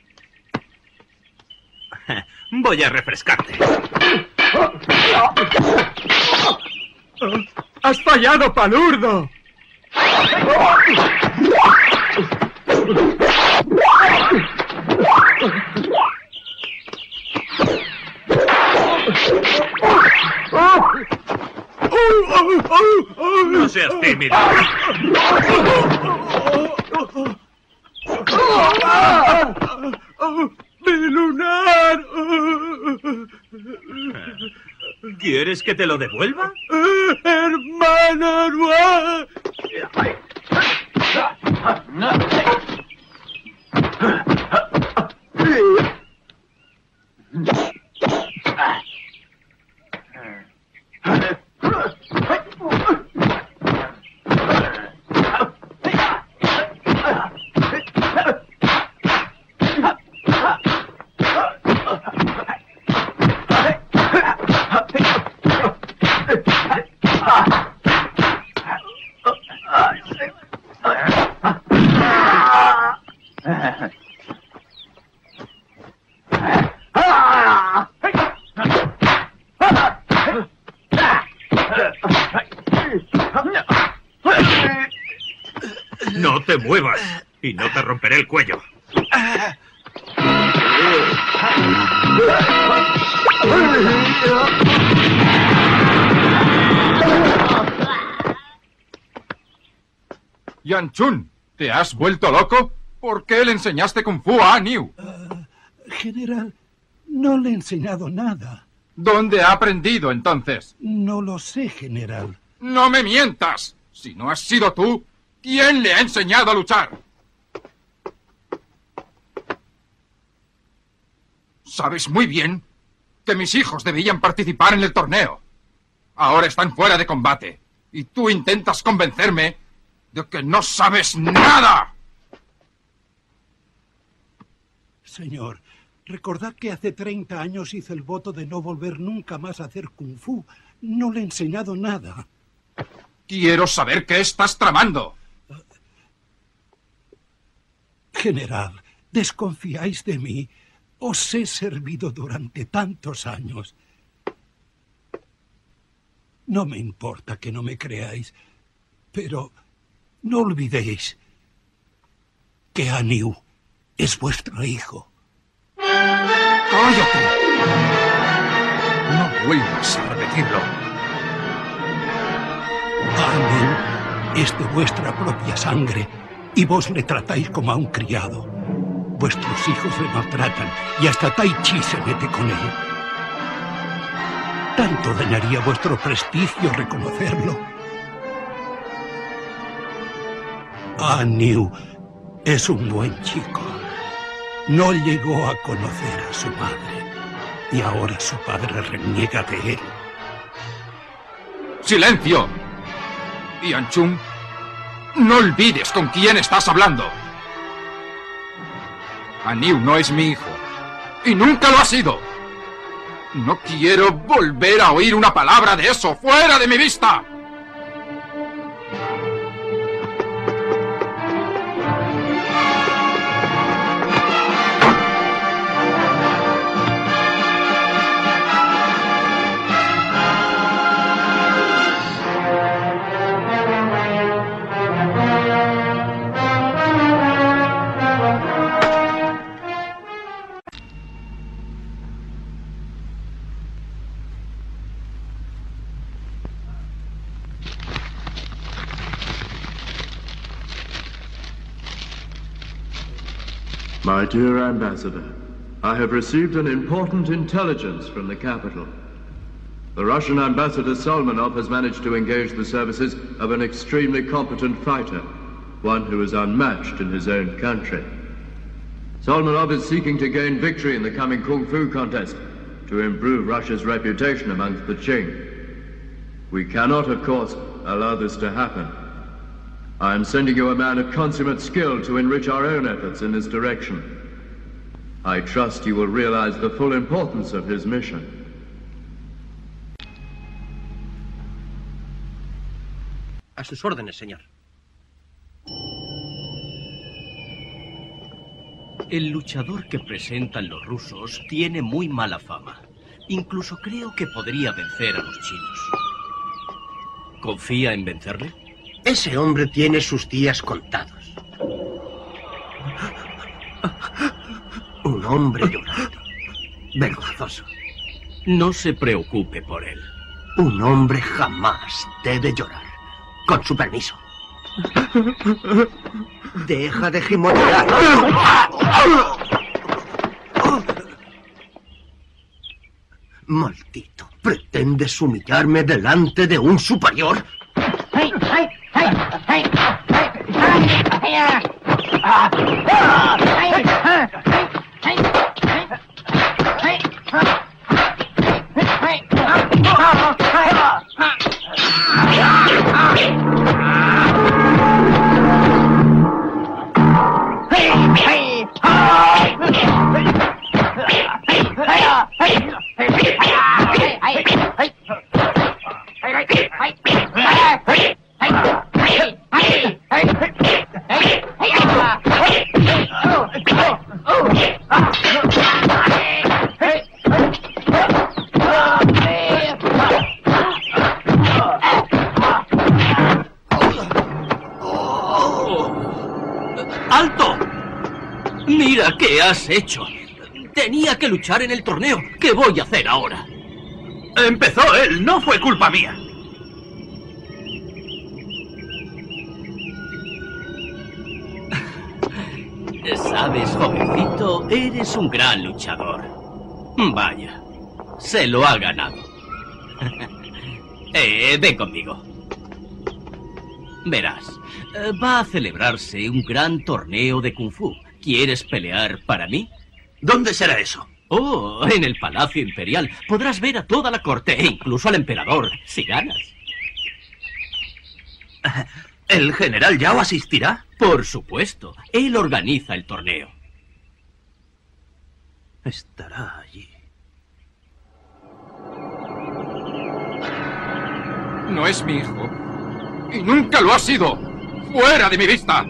Voy a refrescarte. ¡Has fallado, palurdo! No seas tímido. ¡Mi lunar! ¿Quieres que te lo devuelva? ¡Hermano! No te muevas y no te romperé el cuello. Yanchun, ¿te has vuelto loco? ¿Por qué le enseñaste Kung Fu a Niu? General, no le he enseñado nada. ¿Dónde ha aprendido entonces? No lo sé, general. ¡No me mientas! Si no has sido tú, ¿quién le ha enseñado a luchar? Sabes muy bien que mis hijos debían participar en el torneo. Ahora están fuera de combate. Y tú intentas convencerme de que no sabes nada. Señor, recordad que hace 30 años hice el voto de no volver nunca más a hacer Kung Fu. No le he enseñado nada. Quiero saber qué estás tramando. General, ¿desconfiáis de mí? Os he servido durante tantos años. No me importa que no me creáis, pero no olvidéis que Aniu es vuestro hijo. ¡Cállate! No vuelvas a repetirlo. Aniu es de vuestra propia sangre y vos le tratáis como a un criado. Vuestros hijos le maltratan y hasta Tai Chi se mete con él. Tanto dañaría vuestro prestigio reconocerlo. Aniu es un buen chico. No llegó a conocer a su madre y ahora su padre reniega de él. ¡Silencio! Yanchun, no olvides con quién estás hablando. Aniu no es mi hijo y nunca lo ha sido. No quiero volver a oír una palabra de eso. ¡Fuera de mi vista! My dear Ambassador, I have received an important intelligence from the capital. The Russian Ambassador Salmanov has managed to engage the services of an extremely competent fighter, one who is unmatched in his own country. Salmanov is seeking to gain victory in the coming Kung Fu contest to improve Russia's reputation amongst the Qing. We cannot, of course, allow this to happen. I am sending you a man of consummate skill to enrich our own efforts in this direction. I trust you will realize the full importance of his mission. A sus órdenes, señor. El luchador que presentan los rusos tiene muy mala fama. Incluso creo que podría vencer a los chinos. ¿Confía en vencerle? Ese hombre tiene sus días contados. Un hombre llorando. Vergonzoso. No se preocupe por él. Un hombre jamás debe llorar. Con su permiso. Deja de gimotear. Maldito. ¿Pretendes humillarme delante de un superior? ¡Alto! Mira qué has hecho. Tenía que luchar en el torneo. ¿Qué voy a hacer ahora? Empezó él, no fue culpa mía. Sabes, jovencito, eres un gran luchador. Vaya, se lo ha ganado. Ven conmigo. Verás, va a celebrarse un gran torneo de Kung Fu. ¿Quieres pelear para mí? ¿Dónde será eso? Oh, en el Palacio Imperial. Podrás ver a toda la corte e incluso al emperador, si ganas. ¿El general Yao asistirá? Por supuesto. Él organiza el torneo. Estará allí. No es mi hijo. Y nunca lo ha sido. ¡Fuera de mi vista!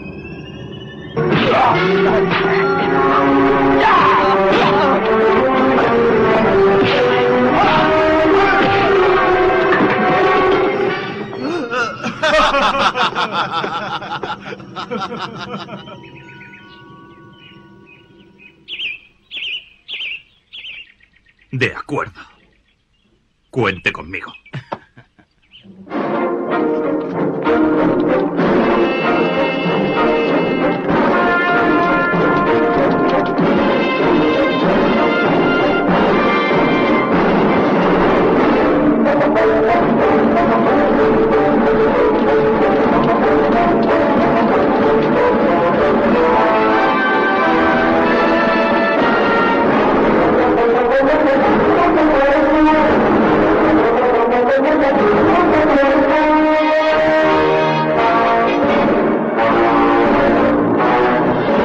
De acuerdo. Cuente conmigo.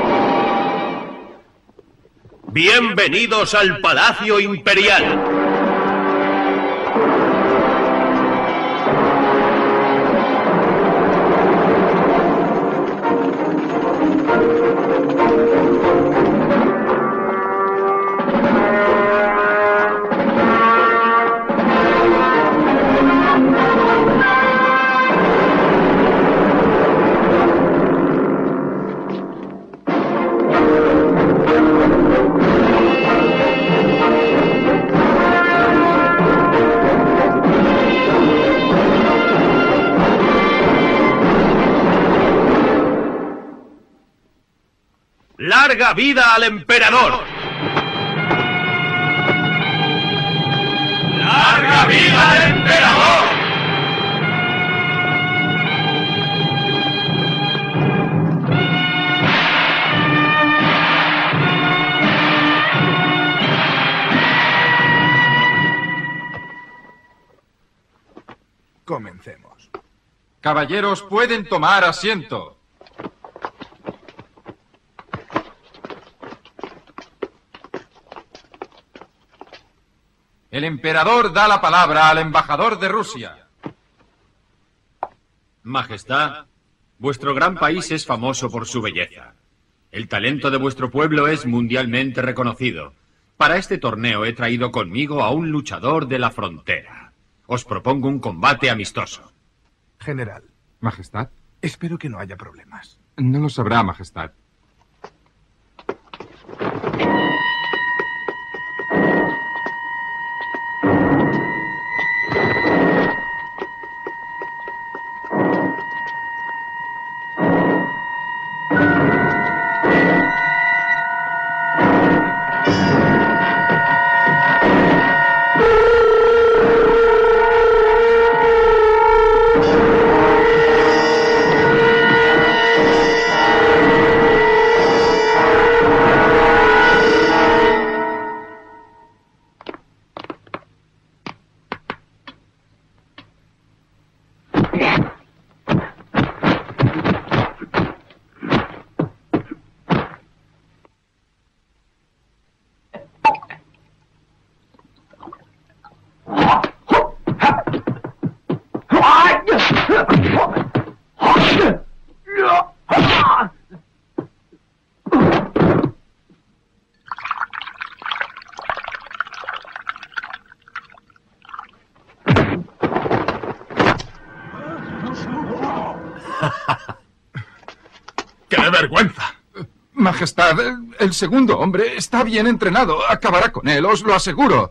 Bienvenidos al Palacio Imperial. ¡Larga vida al emperador! ¡Larga vida al emperador! Comencemos. Caballeros, pueden tomar asiento. El emperador da la palabra al embajador de Rusia. Majestad, vuestro gran país es famoso por su belleza. El talento de vuestro pueblo es mundialmente reconocido. Para este torneo he traído conmigo a un luchador de la frontera. Os propongo un combate amistoso. General. Majestad. Espero que no haya problemas. No lo sabrá, Majestad. ¡Qué vergüenza! Majestad, el segundo hombre está bien entrenado. Acabará con él, os lo aseguro.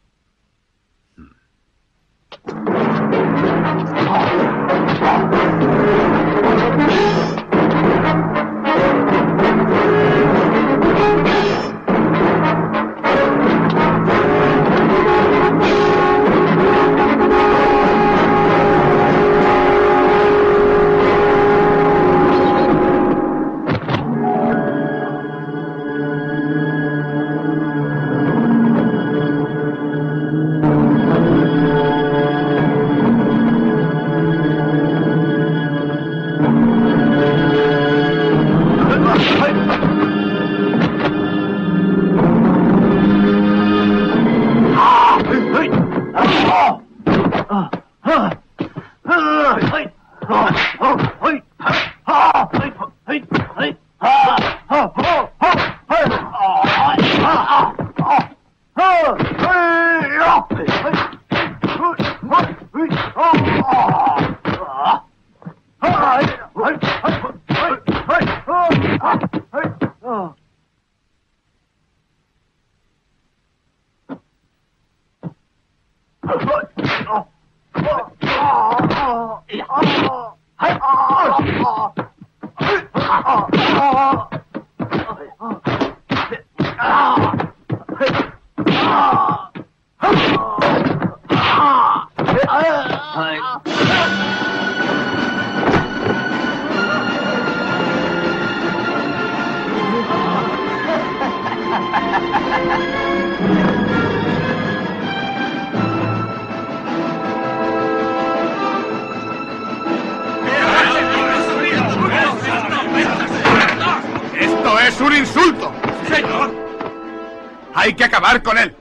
¡Esto es un insulto! ¡Señor! ¡Hay que acabar con él!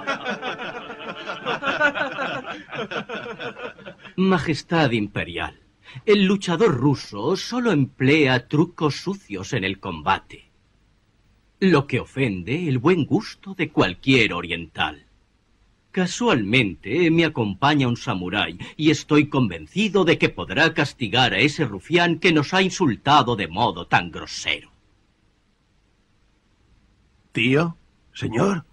Majestad imperial, el luchador ruso solo emplea trucos sucios en el combate, lo que ofende el buen gusto de cualquier oriental. Casualmente me acompaña un samurái y estoy convencido de que podrá castigar a ese rufián que nos ha insultado de modo tan grosero. Tío, señor.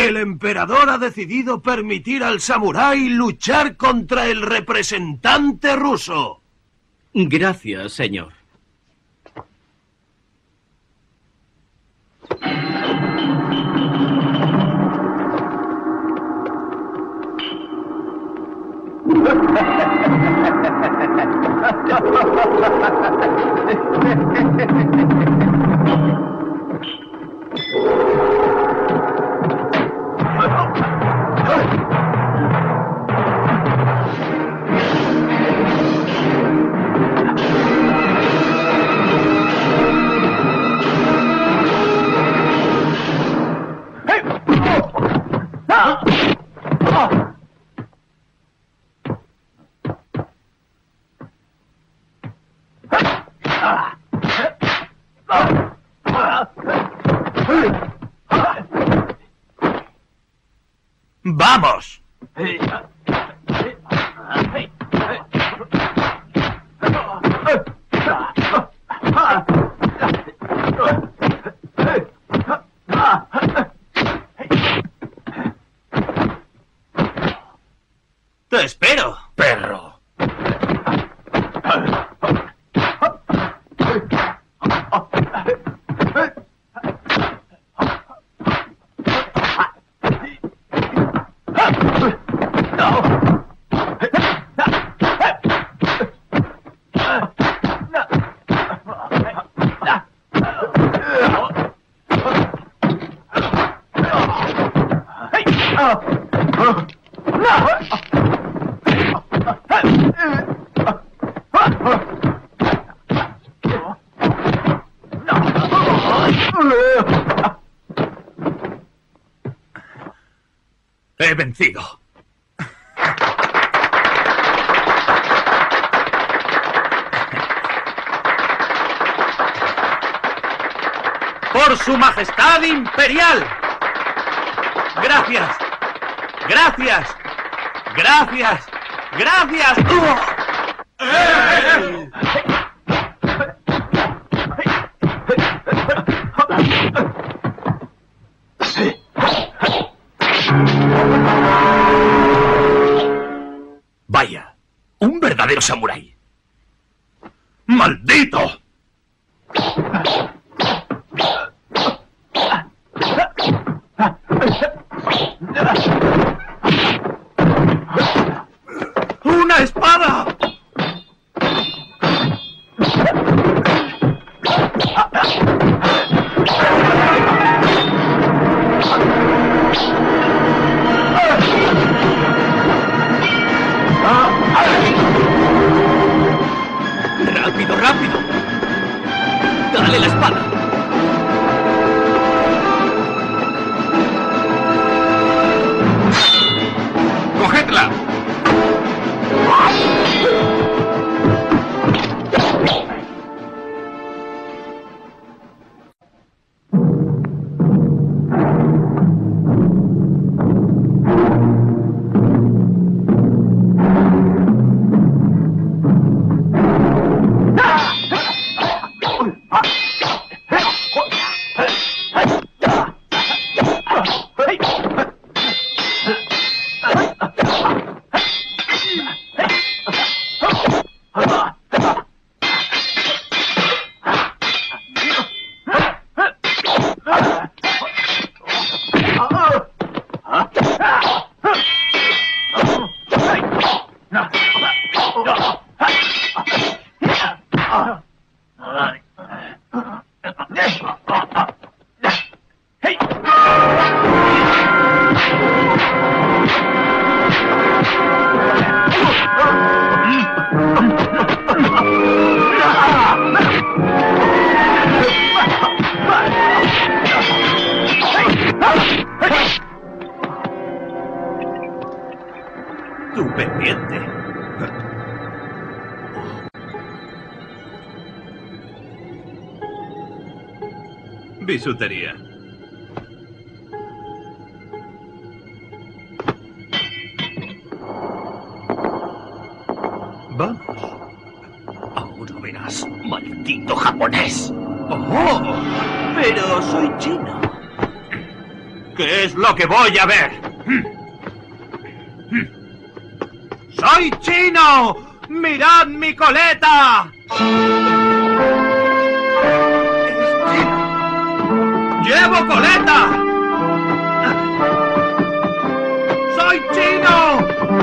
El emperador ha decidido permitir al samurái luchar contra el representante ruso. Gracias, señor. ¡Vamos! ¡Te espero, perro! He vencido. ¡Por su majestad imperial! ¡Gracias! ¡Gracias! ¡Gracias! ¡Gracias! Vaya, un verdadero samurái. ¡Maldito! ¡Una espada! ¡Rápido, rápido! ¡Dale la espada! ¡Cogedla! Tu pendiente. Bisutería. Vamos. Ahora verás, maldito japonés. ¡Oh! Pero soy chino. ¿Qué es lo que voy a ver? ¡Soy chino! ¡Mirad mi coleta! ¡Es chino! ¡Llevo coleta! ¡Soy chino!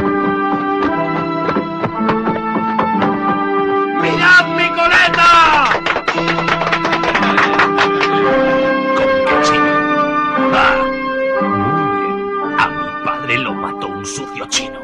¡Mirad mi coleta! A mi padre lo mató un sucio chino.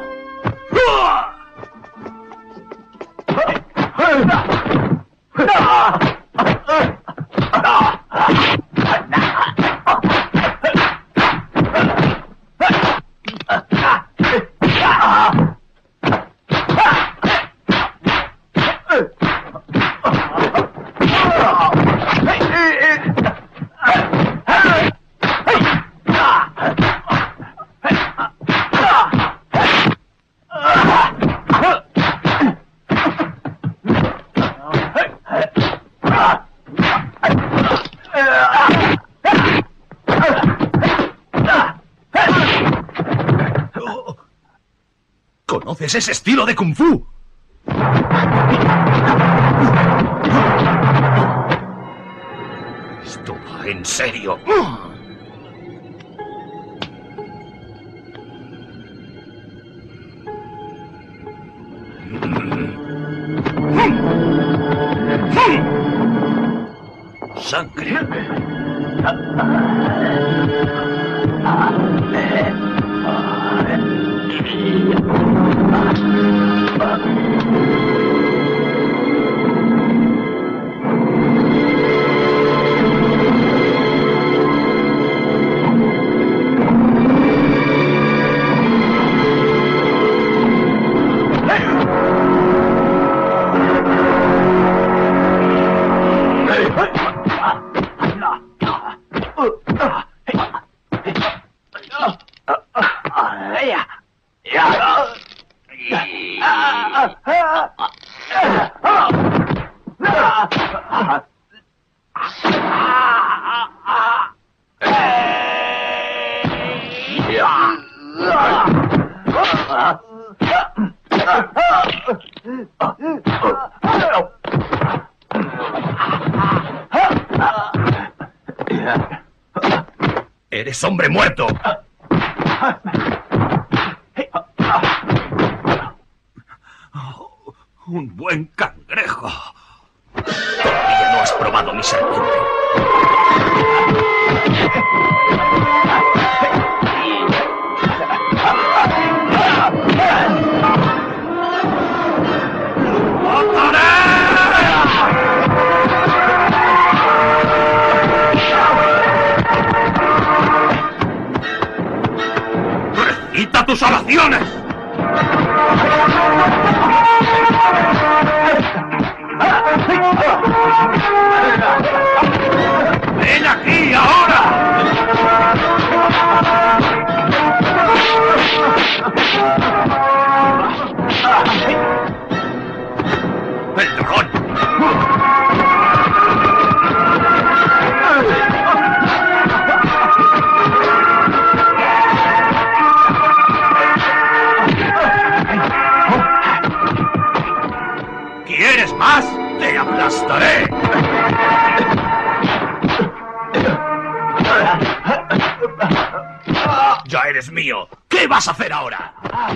¿Conoces ese estilo de Kung Fu? Esto va en serio. Sangre. ¡Eres hombre muerto! Un buen cangrejo. Todavía no has probado mi serpiente. ¡Recita tus oraciones! ¡Ven aquí ahora! ¡El dragón! ¿Quieres más? ¡Te aplastaré! ¡Ya eres mío! ¿Qué vas a hacer ahora?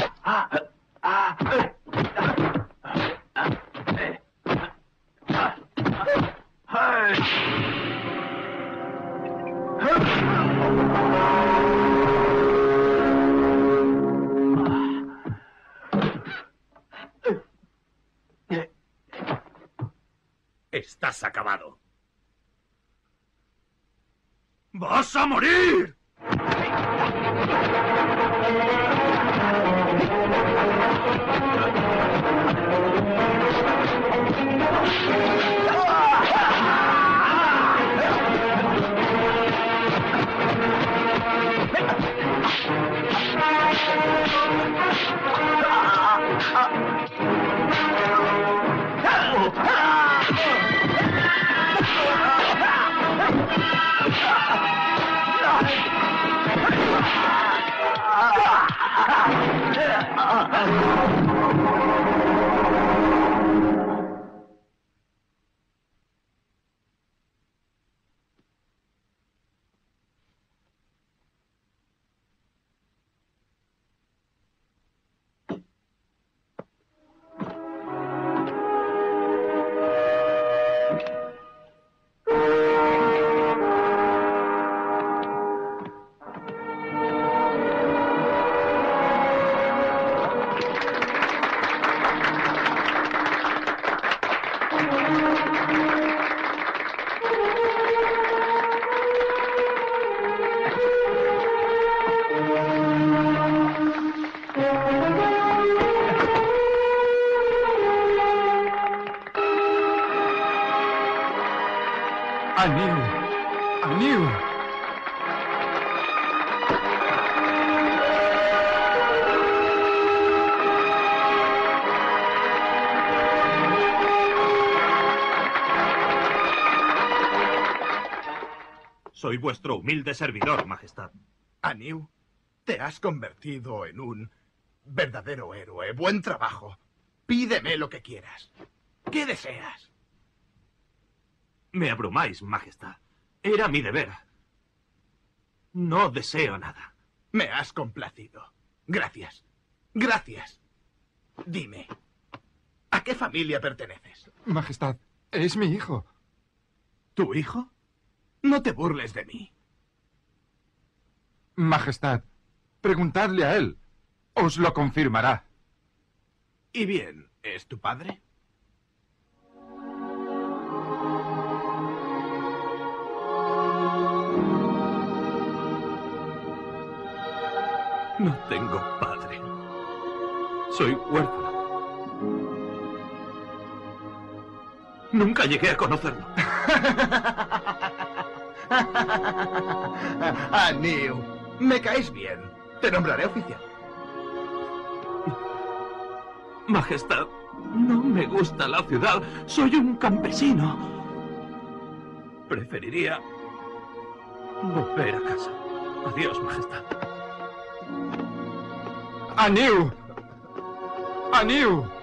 Estás acabado. ¡Vas a morir! Aniu. Soy vuestro humilde servidor, Majestad. Aniu, te has convertido en un verdadero héroe. Buen trabajo. Pídeme lo que quieras. ¿Qué deseas? Me abrumáis, Majestad. Era mi deber. No deseo nada. Me has complacido. Gracias. Gracias. Dime, ¿a qué familia perteneces? Majestad, es mi hijo. ¿Tu hijo? No te burles de mí. Majestad, preguntadle a él. Os lo confirmará. ¿Y bien, es tu padre? No tengo padre. Soy huérfano. Nunca llegué a conocerlo. Aniu, me caes bien. Te nombraré oficial. Majestad, no me gusta la ciudad. Soy un campesino. Preferiría volver a casa. Adiós, Majestad. ¡Aniu! ¡Aniu!